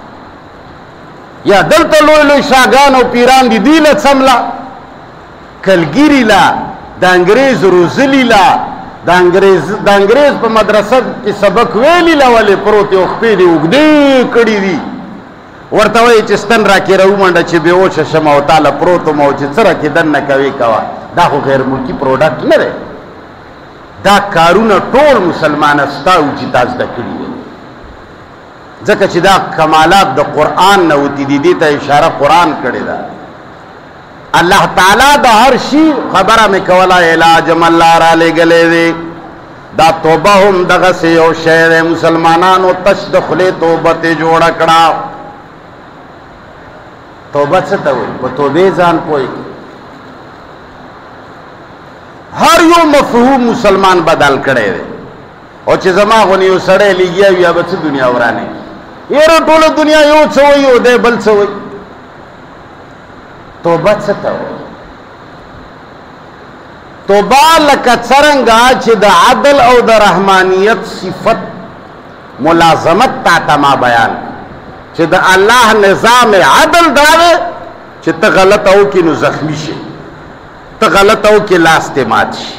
یا دلته لوی لوی شاګان او پیران دي دوی له څمله کلګیري له د انګریز روزلي له د انګریز په مدرسه کې سبق ویلي له ولې پروت یې او خپې دې اوږدې کړي دي ورته وایي چې ستن راکې راومنډه چې بېوچه شم او تاله پروت وم او چې څه راکې دننه کوې کوه دا خو غیر ملکي پروډکټ نه دی دا کارونه ټول مسلمانه ستا وو چې تا زده کړي دي ځکه چې دا کمالات د قرآن نه وتي دي دې ته اشاره قرآن کړې ده الله تعالی د هر شي خبره مې کوله علاج م الله را لېږلی دی دا توبه هم دغسې یو شی دی مسلمانانو تش د خولې توبه تې جوړه کړه توبه څه ته وایي په توبې ځان پوه هر یو مفهوم مسلمان بدل کړی دی او چې زما غونې یو سړی لګیا وي یا به څه دنیا ورانه یاره ټوله دنیا یو څه وایي او دی بل څه وایي توبه څه ته وایي توبه لکه څرنګه چې د عدل او د رحمانیت صفت ملازمت تا ته ما بیان چې د الله نظام عدل دا دی چې ته غلطه وکړې نو زخمی شي ته غلطه وکړې لاس دې مات شي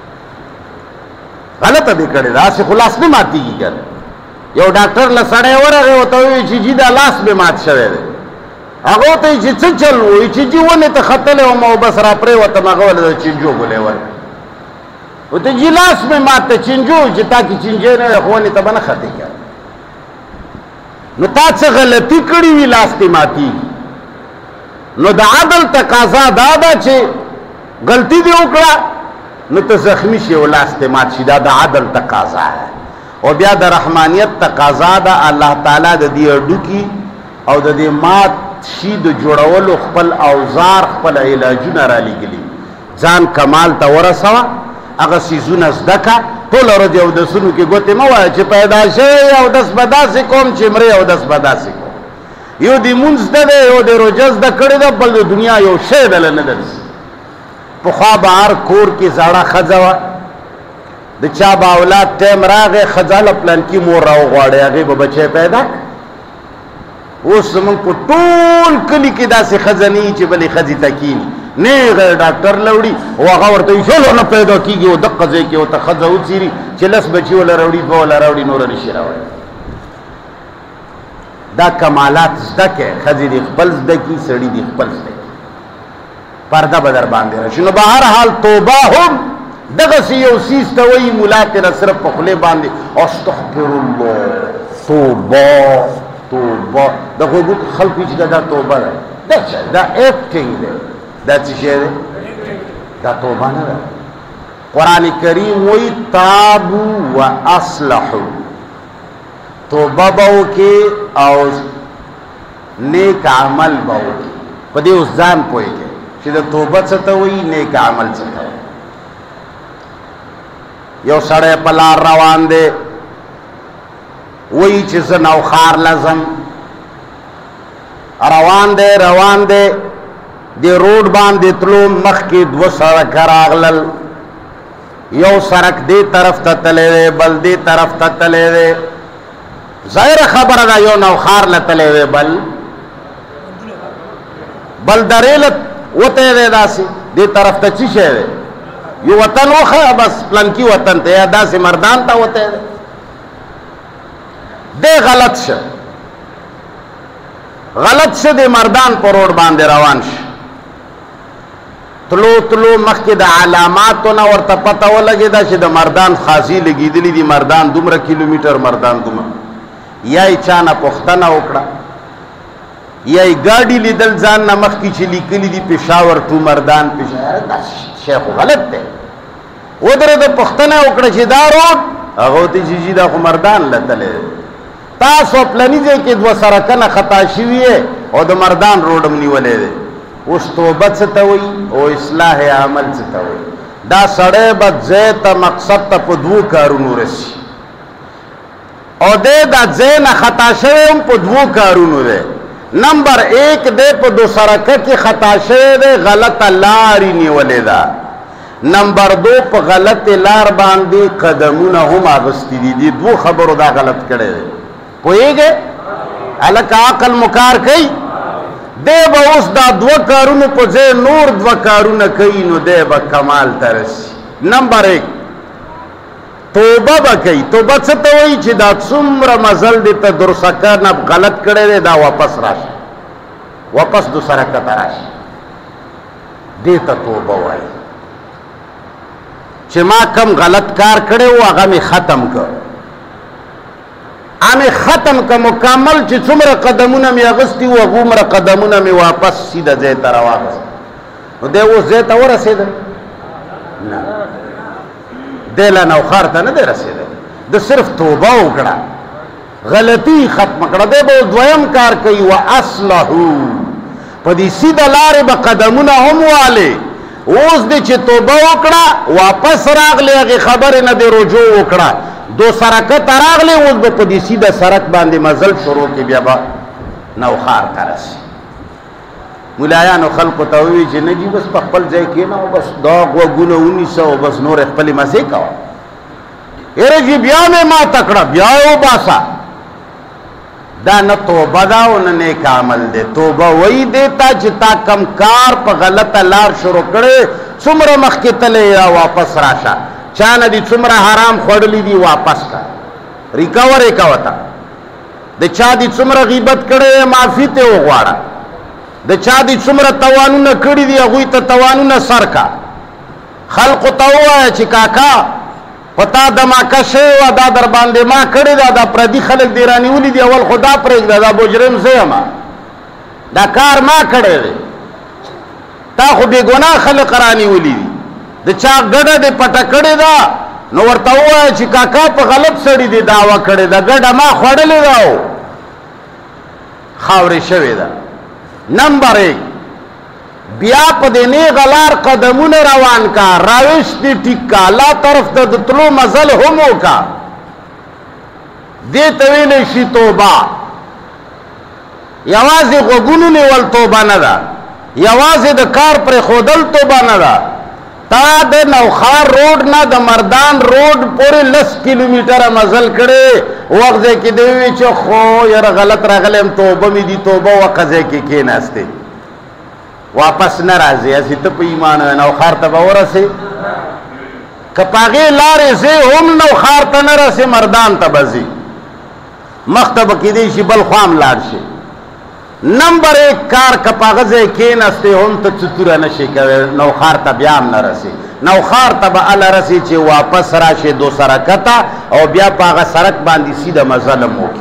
غلطه دې کړې ده هسې خو لاس نه ماتېږي که یو ډاکټر له سړی ورغی ورته ووایي چې جي دا لاس مې مات شوی دی هغه ورته وایي چې څه چل وایي چې جي ونې ته ختلی وم او بس را پرېوتم هغه ولې د چینجو ګولې ورکړې ورته جي لاس مې مات دی چینجو چې تا کې چینجی نه وی خو ونې ته به نه ختې که نو تا څه غلطي کړې وي لاس دې ماتېږي نو د عدل تقاضا دا ده چې غلطي دې وکړه نو ته زخمی شي او لاس دې مات شي دا د عدل تقاضا ده او بیا د رحمانیت تقاضا ده الله تعالی د دې هډوکي او د دې مات شي د جوړولو خپل اوزار خپل علاجونه را لېږلي ځان کمال ته ورسوه هغه څیزونه زده که ټوله ورځ اودسونو کې ګوتې مه وایه چې پیدا شوی اودس به داسې کوم چې مرې اودس به داسې کوم یو دې مونځ زده دی یو دې روژه زده کړې ده بل د دنیا یو شی دله نه درځي پخوا به هر کور کې زاړه ښځه وه د چا به اولاد ټایم راغی ښځه له پلانکي مور راوغواړې هغې به بچی پیدا اوس زمونږ په ټول کلي کې داسې ښځه نه وي چې بلې ښځې ته کښېني نیغه ډاکټر لوړي او هغه ورته وایي څوله نه پیدا کېږي او دقه ځای کې ورته ښځه وڅېري چې لس بچي وله راوړي دوه وله راوړي نوره نشي راوړی دا کمالات زده کړئ ښځې دې خپل زده کړي سړي دې خپل زده کړي پرده به در باندې راشي نو به هر حال توبه هم دغسې یو څیز ته وایي ملا ترې صرف په خولې باندې استغفر الله توبه توبه د خلکو چې دا توبه ده دا ایکټینګ دی دا څه شی دی دا توبه نه ده. قرآن کریم وی تابو و اصلحو، توبه باو کی او نیک عمل باو کی. پا دی اس ځان پوئی گئے چی دا توبه څه ته وی، نیک عمل څه ته وی. یو سړی په لار روان دی، وی چې زه نوخار لزم. روان دی دی روډ باندې تلو، مخکې دوه سړکه راغلل، یو سړک دې طرف ته تللی دی، بل دې طرف ته تللی دی. ظاهره خبره ده یو نوخار له تللی دی، بل درې له وتی دی. داسې دې طرف ته څه شی دی؟ یو وطن وښیه، بس پلنکي وطن ته، یا داسې مردان ته وتی دی. دی غلط شه دی مردان په روډ باندې روان شه. تلو مخکې د علاماتو نه ورته پته ولګېده چې د مردان خاصي لګېدلي دي، مردان دومره کیلومیټر، مردان دومره. یا یې چا نه پوښتنه وکړه، یا یې ګاډي لیدل ځان نه مخکې چې لیکلي دي پېښور ټو مردان. دا شی خو غلط دی. ودرېده پوښتنه وکړه چې دا روډ، هغه ورته چې دا خو مردان له تللی دی. تاسو پلني ځای کې دوه سړکه نه خطا شوي او د مردان روډ هم نیولی دی. اوس توبه څه ته وایي او اصلاح عمل څه ته وایي؟ دا سړی به ځای ته مقصد ته په دوو کارونو رسي، او دی دا ځای نه خطا شوی هم په دوو کارونو دی. نمبر 1 دی په دو سړکه کې خطا شوی دی، غلطه لارې نیولې ده. نمبر 2 په غلطې لار باندې قدمونه هم اغوستي دي. دې دوو خبرو دا غلط کړی دی. پوهېږئ؟ هلکه عقل مو کار کوي. دی به اوس دا دوه کارونو په ځای نور دوه کارونه کوي، نو دی به کمال ته رسي. نمبر 1 توبه به کوي. توبه څه ته وایي؟ چې دا څومره مزل دی ته درسکه نه غلط کړی دی، دا واپس راشه، واپس دو سرکه ته راشه. دې ته توبه وایي چې ما کم غلط کار کړی و هغه مې ختم کړ، امې ختم که مکمل، چې څومره قدمونه مې اغوستي وو هغومره قدمونه مې واپس سیده ځای ته راواغست. نو دی اوس ځای ته ورسېده؟ نه، دی لا نوخار ته نه دی رسېدلی. د صرف توبه وکړه، غلطي ختمه کړه. دی به دویم کار کوي، و اصلحو، په دې سیده لارې به قدمونه هم والې. اوس دی چې توبه وکړه، واپس راغلی، هغې خبرې نه دی رجوع وکړه، دو سرکه ته راغلی، اوس به په دې سیده سرک باندې مزل شروع کړي، بیا به نوخار ته رسي. ملایانو خلقو ته ووایي چې نه جي بس په خپل ځای کښېنه او بس دا غوږونه ونیسه او بس نورې خپلې مزې کوه. یاره جي بیا مې ماته کړه، بیا یې وباسه. دا نه توبه ده او نه نیک عمل دی. توبه وایي دې ته چې تا کم کار په غلطه لار شروع کړی، څومره مخکې تللی یا واپس راشه. چا نه دي څومره حرام خوړلی دي واپس کا، ریکور یې کوه. ته د چا دي څومره غیبت کړی معافي ته وغواړه. د چا دي څومره تاوانونه کړي دي هغوی ته تاوانونه سر کا. خلقو ته ووایه چې کاکا په تا دماکه شوې وه، دا در باندې ما کړې ده، دا پردي خلک دې رانیولي دي، اول خو دا پرېږده، دا مجرم زه یم، دا کار ما کړی دی، تا خو بېګناه خلک رانیولي دي، د چا ګډه دې پټه کړې ده، نو ورته ووایه چې کاکا په غلط سړي دې دعوه کړې ده، ګډه ما خوړلې ده او خاورې شوې ده. نمبر 1 بیا په دې نیغه لار قدمونه روان کا، روش دې ټیک کا، الله طرف ته د تلو مزل هم وکړه. دې ته ویلی شي توبه. یوازې غوږونو نیول توبه نه ده، یوازې د کار پرېښودل توبه نه ده. تا د نوخار روډ نه د مردان روډ پورې 10 کیلومیټره مزل کړی، وخت ځای کې دې ووایي چې خو یاره غلط راغلی یم، توبه مې دي، توبه وقه ځای کې کېناستې، واپس نه راځي. هسې ته په ایمان نوخار ته به ورسې، که په هغې لارې ځې هم نوخار ته نه رسې، مردان ته به ځې، مخ ته به کېدی شي بل خوا هم لاړ شي. نمبر 1 کار که په هغه ځای کېناستې هم ته څه توره نه شي کوی، نوخار ته بیا هم نه رسې. نوخار ته به هله رسې چې واپس راشې دو سرکه ته، او بیا په هغه سرک باندې سیده مزل هم وکړي.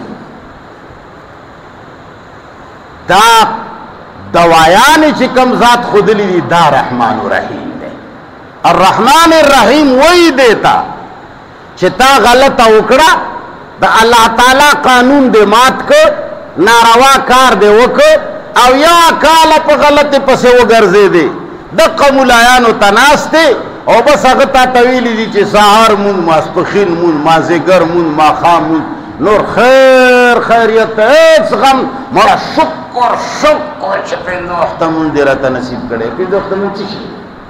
دا دوايانې چې کم ذات خودلی دي، دا رحمان و رحیم دی. الرحمن الرحیم وہی دیتا چتا غلط اکڑا دا اللہ تعالی قانون دے مات کو ناروا کار دے وک او یا کال پا غلط پسے وہ گرزے دے دقا ملایانو تناستے او بس اغتا طویلی دی چی سہار مون ماسپخین مون مازگر مون ماخام مون نور خیر خیریت ایس غم مورا شکر چی پینو اختا مون دیراتا نصیب کڑے پینو اختا مون چی شی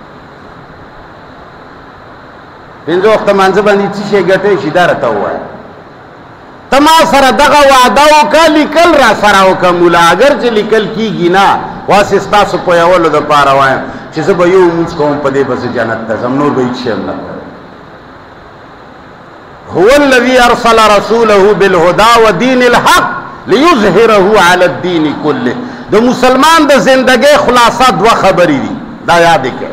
پینو اختا منزبانی چی شی گٹے شی دارتا ہوا ہے تما سر دغا وعداو کا لکل را سراو کا مولا اگر چی لکل کی گی نا واسستا سو پویاولو دا پاروائم چی سبا یو موچ کون پدے بس جنت تزم نور بایت شیم نکر هو الذي ارسل رسوله بالهدى ودين الحق ليظهره على الدين كله دا مسلمان دا زندگی خلاصات دو خبری دی دا یاد ہے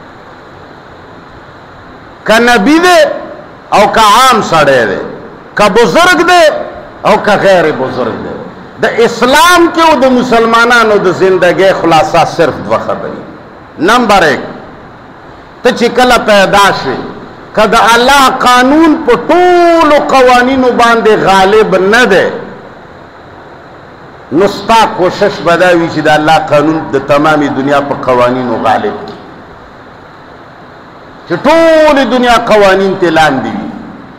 کا نبی دے او کا عام سڑے دے کا بزرگ دے او کا غیر بزرگ دے دا اسلام کے او دا مسلمانانو دا زندگی خلاصہ صرف دو خبری نمبر 1 تا چکل پیدا شوی کہ دا اللہ قانون پا طول قوانینو باندے غالب نہ دے نستا کوشش بداوی چی دا اللہ قانون دا تمامی دنیا پا قوانینو غالب کی چی طول دنیا قوانین تیلان دیوی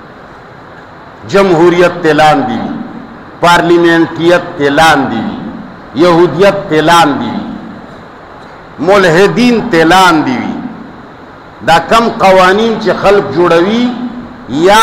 جمہوریت تیلان دیوی پارلیمنٹیت تیلان دیوی یہودیت تیلان دیوی ملحدین تیلان دیوی دا کم قوانین چی خلق جوڑوی یا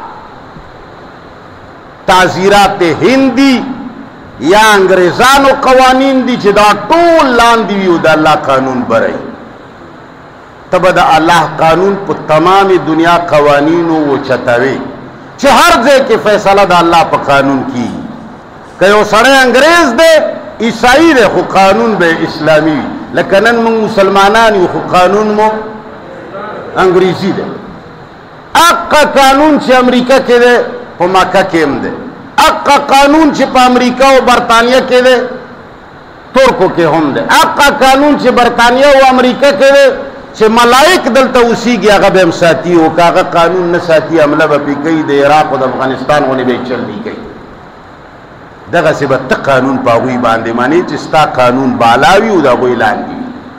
تعزیرات ہندی یا انگریزانو قوانین دی چی دا طول لان دیوی دا اللہ قانون برائی تب دا اللہ قانون پا تمام دنیا قوانینو وہ چتوی چی ہر دے کے فیصلہ دا اللہ پا قانون کی کہ وہ سڑے انگریز دے عیسائی دے خو قانون بے اسلامی لیکنن من مسلمانانی خو قانون مو انگریزی دے اقا قانون چی امریکہ کے دے پا مکہ کیم دے اقا قانون چی پا امریکہ و برطانیہ کے دے ترکو کے ہم دے اقا قانون چی برطانیہ و امریکہ کے دے چی ملائک دلتا اسی گیا غب ہم ساتی ہو کہ اگا قانون نہ ساتی عملہ با پی کئی دے عراق و دا افغانستان ہونے بے چل دی کئی دغه سی بت قانون پاوی باندې معنی چې ستا قانون بالاوی او دا وی لاندې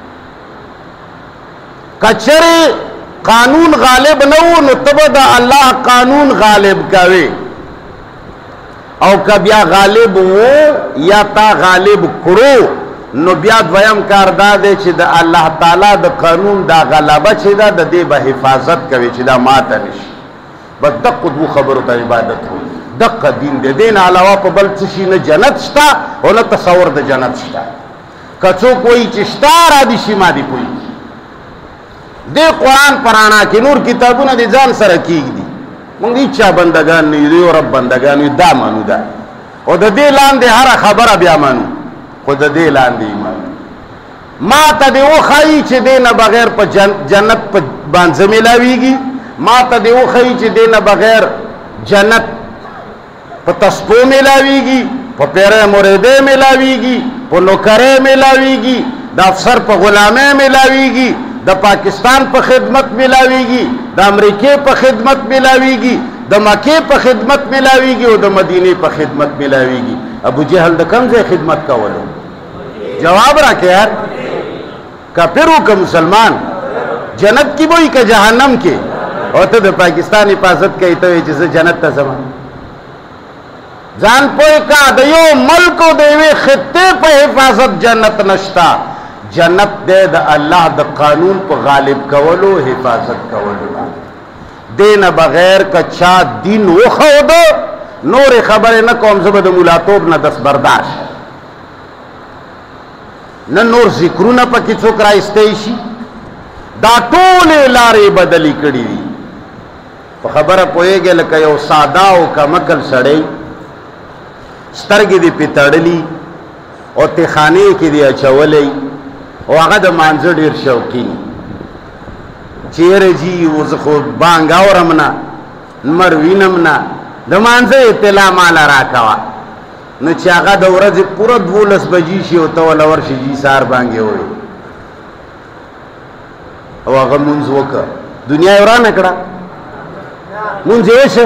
کچره قانون غالب نو نو تبدا الله قانون غالب کاوي او کبیا غالب وو یا تا غالب کړو نو بیا دویم کار دا دی چې د الله تعالی د قانون دا غلبه چې دا د دې به حفاظت کوي چې دا ماته نشي بس دقه دو خبرو ته عبادت وي دقه دین دے دین علاوہ پا بل چشی نہ جنت شتا اور نہ تصور دا جنت شتا کچو کوئی چشتا را دی شما دی کوئی دے قرآن پرانا کی نور کتابوں دی جان سر کیگ دی منگ ایچا بندگان نہیں دیو رب بندگان نہیں دا مانو دا او دا دے لان دے ہر خبر بیا مانو خود دا دے لان دے مانو ما تا دے او خواہی چے دینا بغیر پا جنت پا بانز ملاوی گی ما تا دے او خواہی چے دینا بغیر جنت پا تسپو ملاوی گی پا پیرے مردے ملاوی گی پا نکرے ملاوی گی دا افسر پا غلامے ملاوی گی دا پاکستان پا خدمت ملاوی گی دا امریکے پا خدمت ملاوی گی دا مکے پا خدمت ملاوی گی اور دا مدینے پا خدمت ملاوی گی ابو جہل دا کم سے خدمت کا ولو جواب رہا کہ یار کافرو کا مسلمان جنت کی بوئی کا جہنم کے اور تو دا پاکستان حفاظت کئی تو جسے جنت تا زمان جان پوئی کا دیو ملک و دیوے خطے پہ حفاظت جنت نشتا جنت دے دا اللہ دا قانون پہ غالب کولو حفاظت کولو دین بغیر کا چا دین وخو دو نور خبر نہ قوم زبد ملاتوب نہ دس برداشت نہ نور ذکرو نہ پکی چوکرا استیشی دا طول لارے بدلی کڑی دی خبر پوئے گے لکہ یو ساداو کا مکل سڑے سترگی دی پی تڑلی او تخانے کی دی اچولی او آغا دا مانزر دیر شوقین چیر جی وزخو بانگاو رمنا مروینمنا دا مانزر اطلاع مالا راکوا نو چی آغا دا ورز پورا دولس بجی شی و تول ورش جی سار بانگی ہوئی او هغه مونځ وکړه دنیا یې ورانه کړه مونځ یې وشو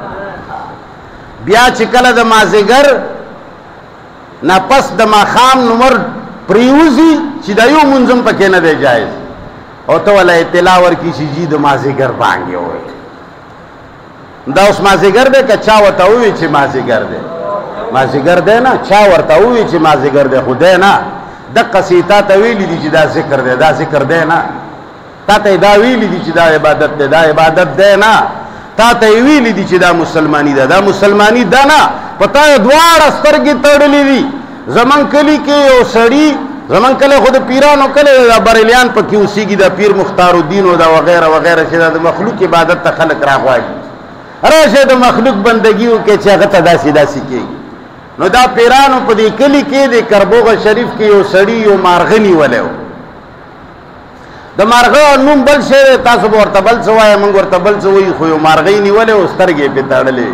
بیا چې کله د مازدیګر نه پس د ماښام نمر پریوزي چې دا یو مونځ هم پکې نه دی جایز او ته ولا اطلاع ورکړي چې جي د مازدیګر بانګې ووایي دا اوس مازدیګر دی که چا ورته ووایي چې مازدیګر دی مازدیګر دی نه چا ورته ووایي چې مازدیګر دی خو دی نه دقسې تا ته ویلي دي چې دا ذکر دی دا ذکر دی نه تا ته دا ویلي دي چې دا عبادت دی دا عبادت دی نه تا ته ویلي دي چې دا مسلمانی ده دا مسلمانی ده نه په تا یې دواړه سترګې تړلې دي زمونږ کلي کې یو سړي زمونږ کلی خو د پیرانو کلی دا بریلیان پکې اوسېږي دا پیر مختار الدین او دا وغیره وغیره چې دا د مخلوق عبادت ته خلک راغواړي راشه د مخلوق بندګي وکړي چې هغه ته داسې داسې کېږي نو دا پیرانو په دې کلي کې د کربوغه شریف کې یو سړي یو مارغه نیولی و د مارغه نوم بل شی دی تاسو به ورته بل څه وایه موږ ورته بل څه وایي خو یو مارغه یې نیولی و سترګې یې پرې تړلې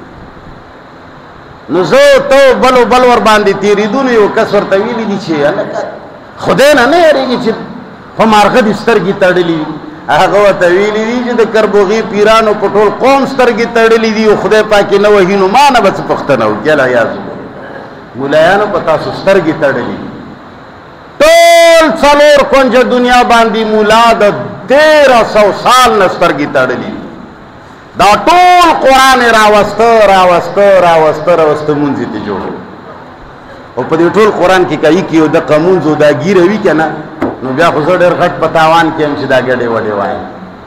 نو زه تو بل ورباندې تېرېدو نو یو کس ورته ویلي دي چې هلکه خدای نه نه یېرېږي چې په مارغه دې سترګې تړلې دي هغه ورته ویلي دي چې د کربوغي پیرانو په ټول قوم سترګې تړلې دي او خدای پاک یې نه وهي نو ما نه به څه پوښتنه وکړي العیاذ مولایانو په تاسو سترګې تړلې دي ټول څلور کونجه دنیا باندې مولا د 1300 سال نه سترګې تړلې دي دا ټول قرآن راوسته مونځ ته جوړ او په دې ټول قرآن کې کوي کې یو د قمونځ او دا ګیره وي که نه نو بیا خو زه ډېر غټ په تاوان کې یم چې دا ګډې وډې وایم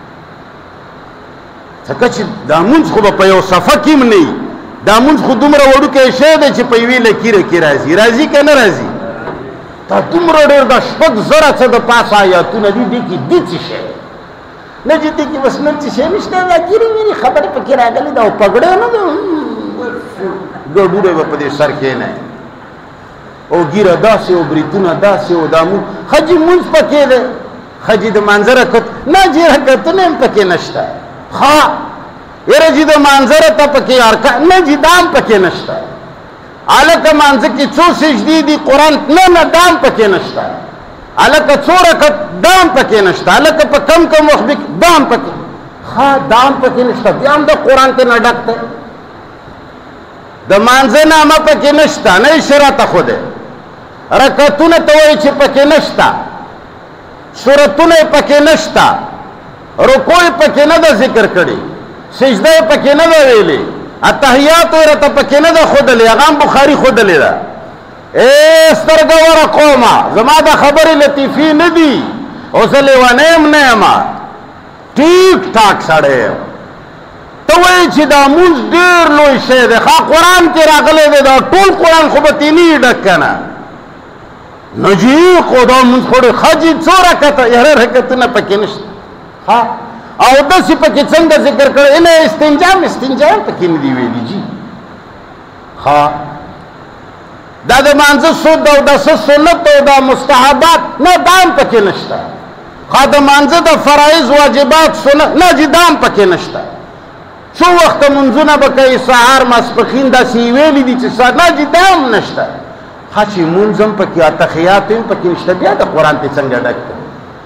ځکه چې دا مونځ خو به په یو صفه کې هم نه وي دا مونځ خو دومره وړوکی شی دی چې په یوې لکیره کې راځي که نه راځي دا دومره ډېر د 6,000 څه د پاسه آیاتونه دي دې کې دي څه شی نه چې دې کې بس نور څه شی نشته دا ګیرې ویرې خبرې پکې راغلي دا او پګړې نه ګډوډی به په دې سر کښېنی او ګیره داسې او بریتونه داسې او دا ښځې مونځ پکې دی ښځې د مانځه رکت نه جې رکتونه هم پکې نشته ښه یاره چې د مانځه ته پکې نه جې دا هم پکې نشته هلکه مانځه کې څو سجدې دي قرآن نه دا هم پکې نشته هلکه څو رکت دا هم پکې نشته هلکه په کم وخت دا هم پکې ښه دا هم پکې نشته بیا هم د قرآن ته نه ډک دی د مانځه نامه پکې نشته نه یې شراته خو دی رکتونه ته وایي چې پکې نشته سورتونه یې پکې نشته رکوع یې پکې نه ده ذکر کړي سجده یې پکې نه ده ویلې اتحیات یې راته پکې نه ده ښودلې هغه هم بخاري ښودلې ده سترګه وره قومه زما دا خبرې لطیفې نه دي او زه لیونی هم نه یم ټیک ټاک سړی یم ته وایې چې دا مونځ ډېر لوی شی دی ښه قرآن کې راغلی دی دا ټول قرآن خو به ترې نه وي ډک که نه نو جي خو دا مونځ خو ډېر ښه جي څو رکته یاره رکتونه پکې نشته ها او داسې پکې څنګه ذکر کړی نه استنجا هم پکې نه دي ویلي جي ها دا د مانځه سود او د سنت او د مستحبات نه دا هم پکې نشته ښه د مانځه د فرایض واجبات سنت نه جي دا هم پکې نشته څو وخته منځونه به کوي سهار ماسپښین داسې یې ویلي دي چې نه جي دا هم نشته ښه چې مونځ هم پکې اتحیات هم پکې نشته بیا د قرآن ته څنګه ډک کړي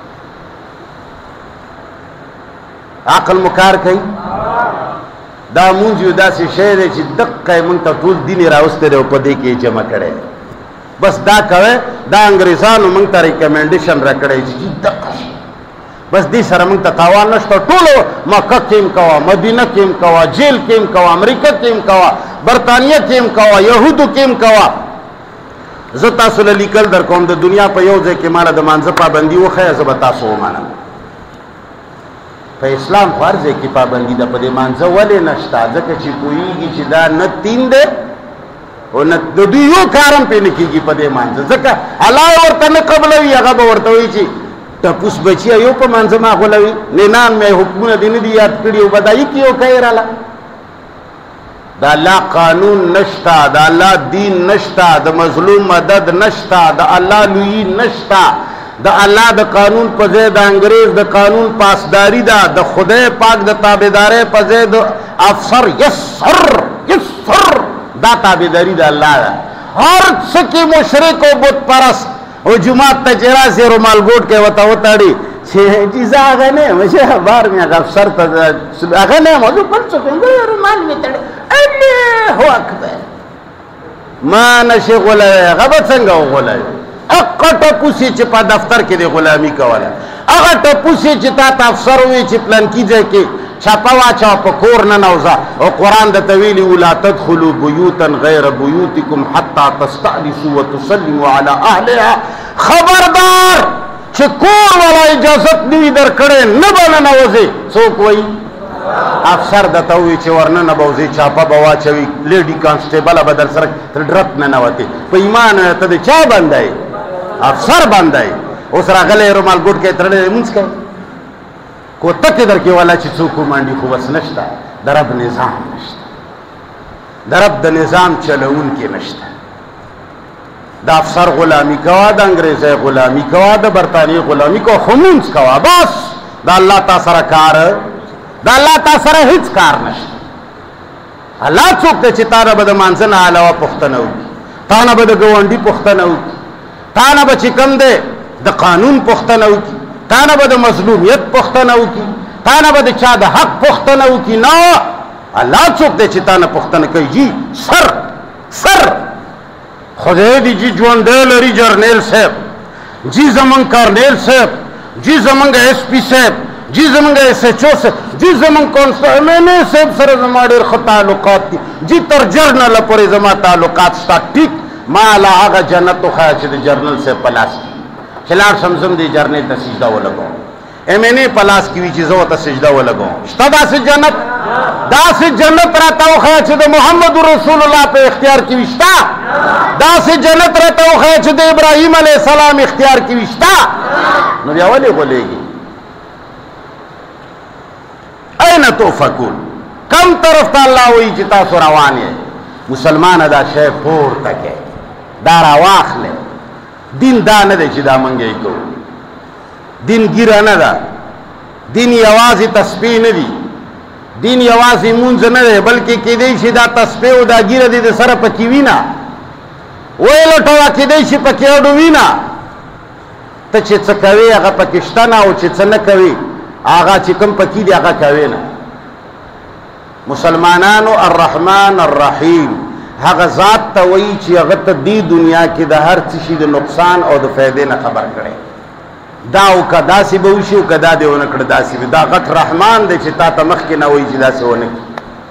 عقل مو کار کوي دا مونځ یو داسې شی دی چې دقه یې موږ ته ټول دین یې راوستی دی او په دې کې یې جمع کړی بس دا کوئ دا انګریزانو موږ ته ریکمنډیشن راکړی چې دقه شي بس دې سره موږ ته تاوان نشته ټولو مکه کې هم کوه مدینه کې هم کوه جیل کې هم کوه امریکا کې هم کوه برطانیه کې هم کوه یهودو کې هم کوه زه تاسو له لیکل در کوم د دنیا په یو ځای کې ماله د مانځه پابندي وښیه زه به تاسو ومنم په اسلام خو هر ځای کې پابندي ده په دې مانځه ولې نشته ځکه چې پوهېږي چې دا نه تین دی او نه د دوی یو کار هم پرې نه کېږي په دې مانځه ځکه الله ورته نه قبلوي هغه به ورته وایي چې ټپوس بچیه یو په مانځه ما غولوي نینان مې حکمونه دې نه دي یاد کړي او بدایي کې یو کوي راله د الله قانون نشته د الله دین نشته د مظلوم مدد نشته د الله لویي نشته د الله د قانون په ځای د انګریز د قانون پاسداري ده د خدای پاک د تابعدارۍ په ځای د افسر یسر دا تابعداري د الله ده هر څه کې مشرک او بت پرست او جماعت ته چې راسي رومال ګوټ کې ورته وتړي چې جزا هغه نه یم چې بار مې هغه افسر ته هغه نه یم زه بل څوک یم رومال مې تړی الله اکبر ما نشي غولوی هغه به څنګه وغولوي هغه ټپوسي چې په دفتر کې د غلامي کوله هغه ټپوسي چې تا ته افسر ووي چې پلانکي ځای کې چاپه واچوه په کور ننوځه او قرآن درته ویلي وو لا تدخلوا بیوتا غیر بیوتکم حتی تستأنسوا وتسلموا علی اهلها خبردار چې کور والا اجازت نوي درکړی نه به ننوځې څوک وایي افسر درته ووي چې ورننه به وځې چاپه به واچوي لیډي کانسټیبله به در سره تر ډرک ننوتې په ایمان ته د چا بنده یې افسر بنده یې اوس راغلی رومال ګوټ کې تړلی لمونځ کوي کوتک درکې والا چې څوک ومانډي خو بس نشته د رب نظام نشته د رب د نظام چلوونکي نشته د افسر غلامي کوه د انګریزۍ غلامي کوه د برطانیې غلامي کوه خو مونځ کوه بس د الله تا سره کار د الله تا سره هیڅ کار نشته الله څوک دی چې تا نه به د مانځه نه علاوه پوښتنه وکړي تا نه به د ګاونډي پوښتنه وکړي تا نه به چې کوم دی د قانون پوښتنه وکړي تا نه به د مظلومیت پوښتنه وکړي تا نه به د چا د حق پوښتنه وکړي نه الله څوک دی چې تا نه پوښتنه کوي جی سر خدای دې جی ژوندی لري جرنیل صاحب جی زمونږ کارنیل صاحب جی زمونږ ایس پي صاحب جی زمونږ ایس ایچ او صاحب جی زمونږ کانسټیبل صاحب سره زما ډېر ښه تعلقات دي جی تر جرنله پورې زما تعلقات شته ټیک ما لا هغه جنت وښایه چې د جرنل صاحب په لاس کې چې لاړ شم زم دې جرنیل ته سجده ولګوم MNA په لاس کې وي چې زه ورته سجده ولګوم شته داسې جنت راته وښایه چې د محمد رسول الله په اختیار کې وي شته داسې جنت راته وښایه چې د ابراهیم علیه السلام اختیار کې وي شته نو بیا ولې غولېږي این توفکون کم طرف ته الله وایي چې تاسو روان یې مسلمانه دا شی پورته کړئ دا راواخلئ دین دا نه دی چې دا منګی کوو دین ګیره نه ده دین یوازې تسبیح نه دي دین یوازې مونځ نه دی بلکې کیدای شي دا تسبیح او دا ګیره دې د سره پکې وي نه ویې لټوه کیدای شي پکې اډو وي نه ته چې څه کوې هغه پکې شته نه او چې څه نه کوې هغه چې کوم پکې دي هغه کوې نه مسلمانانو الرحمن الرحیم هغه ذات ته وایي چې هغه ته دې دنیا کې د هر څه شي د نقصان او د فایدې نه خبر کړی دا او که داسې به وشي او که دا دې ونه کړه داسې به دا غټ رحمان دی چې تا ته مخکې نه وایي چې داسې ونه کړي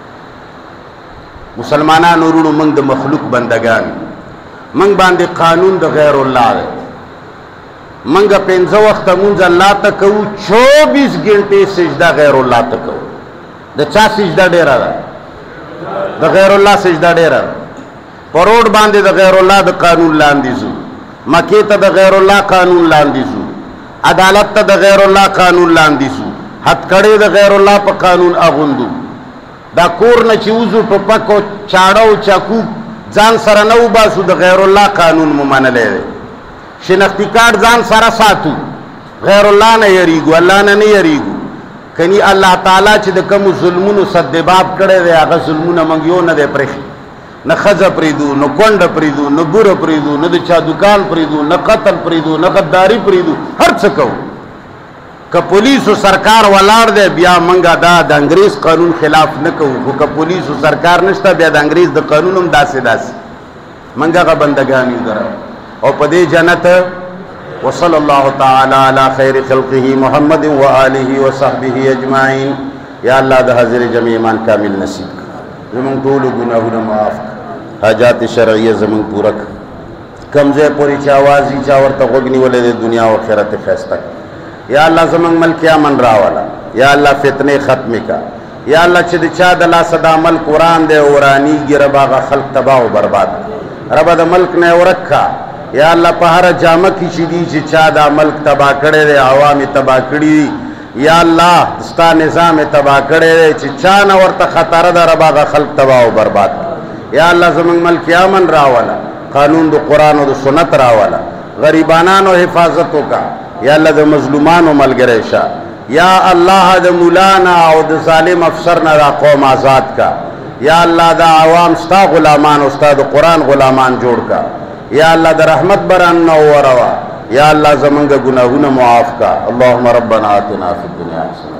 مسلمانانو وروڼو موږ د مخلوق بندګان موږ باندې قانون د غیر الله دی موږ 5 وخته مونځ الله ته کوو 24 ګنټې سجده غیر الله ته کوو د چا سجده ډېره ده د غیر الله سجده ډېره ده په روډ باندې د غیر الله د قانون لاندې ځو مکې ته د غیر الله قانون لاندې ځو عدالت ته د غیر الله قانون لاندې ځو هتکړې د غیر الله په قانون اغوندو دا کور نه چې وځو ټوپک او چاړه او چاکو ځان سره نه وباسو د غیر الله قانون مو منلی دی شناختی کارت ځان سره ساتو غیر الله نه یریږو الله نه یریږو کني الله تعالی چې د کوم ظلمونو صدباب کړی دی هغه ظلمونه موږ یو نه دی پرېښي نه ښځه پرېږدو نه کونډه پرېږدو نه بوره پرېږدو نه د چا دکان پرېږدو نه قتل پرېږدو نه غداري پرېږدو هر څه کوو که پولیسو سرکار ولاړ دی بیا موږ دا د انګریز قانون خلاف نه کوو خو که پولیسو سرکار نشته بیا د انګریز د قانون هم داسې موږ هغه بندګان یو در او په دې جنت وصلی الله تعالی علی خیر خلقه محمد و آله و صحبه اجمعین یا الله د حاضر جمع ایمان کامل نصیب زمون ټول ګناهونه معاف حاجات شرعیه زمون پوره کم ځای پورې چې आवाज یې چا ورته غوږ نیولې د دنیا او آخرت ښایسته یا الله زمون ملک امن راولا یا الله فتنه ختم کا یا الله چې د چا د لاس د عمل قران دی اورانیږي رب هغه خلق تباہ او برباد رب د ملک نه ورکا یا الله په هر جامه کې چې دي چې چا د ملک تباہ کړي دي عوامي تباہ کړي یا الله ستا نظام تباہ کړي چې چا نه ورته خطر ده رب هغه خلق تباہ او برباد یا الله زمون ملک امن راولا قانون د قران او د سنت راولا غریبانو حفاظت وکا یا الله د مظلومانو ملګری شه یا الله د مولانا او د ظالم افسر نه را قوم آزاد کا یا الله د عوام ستا غلامان او ستا د قران غلامان جوړ کا یا الله د رحمت بران نو وروا یا اللہ زمانگا گناہونا معاف کا اللہم ربنا آتنا فی الدنیا حسنہ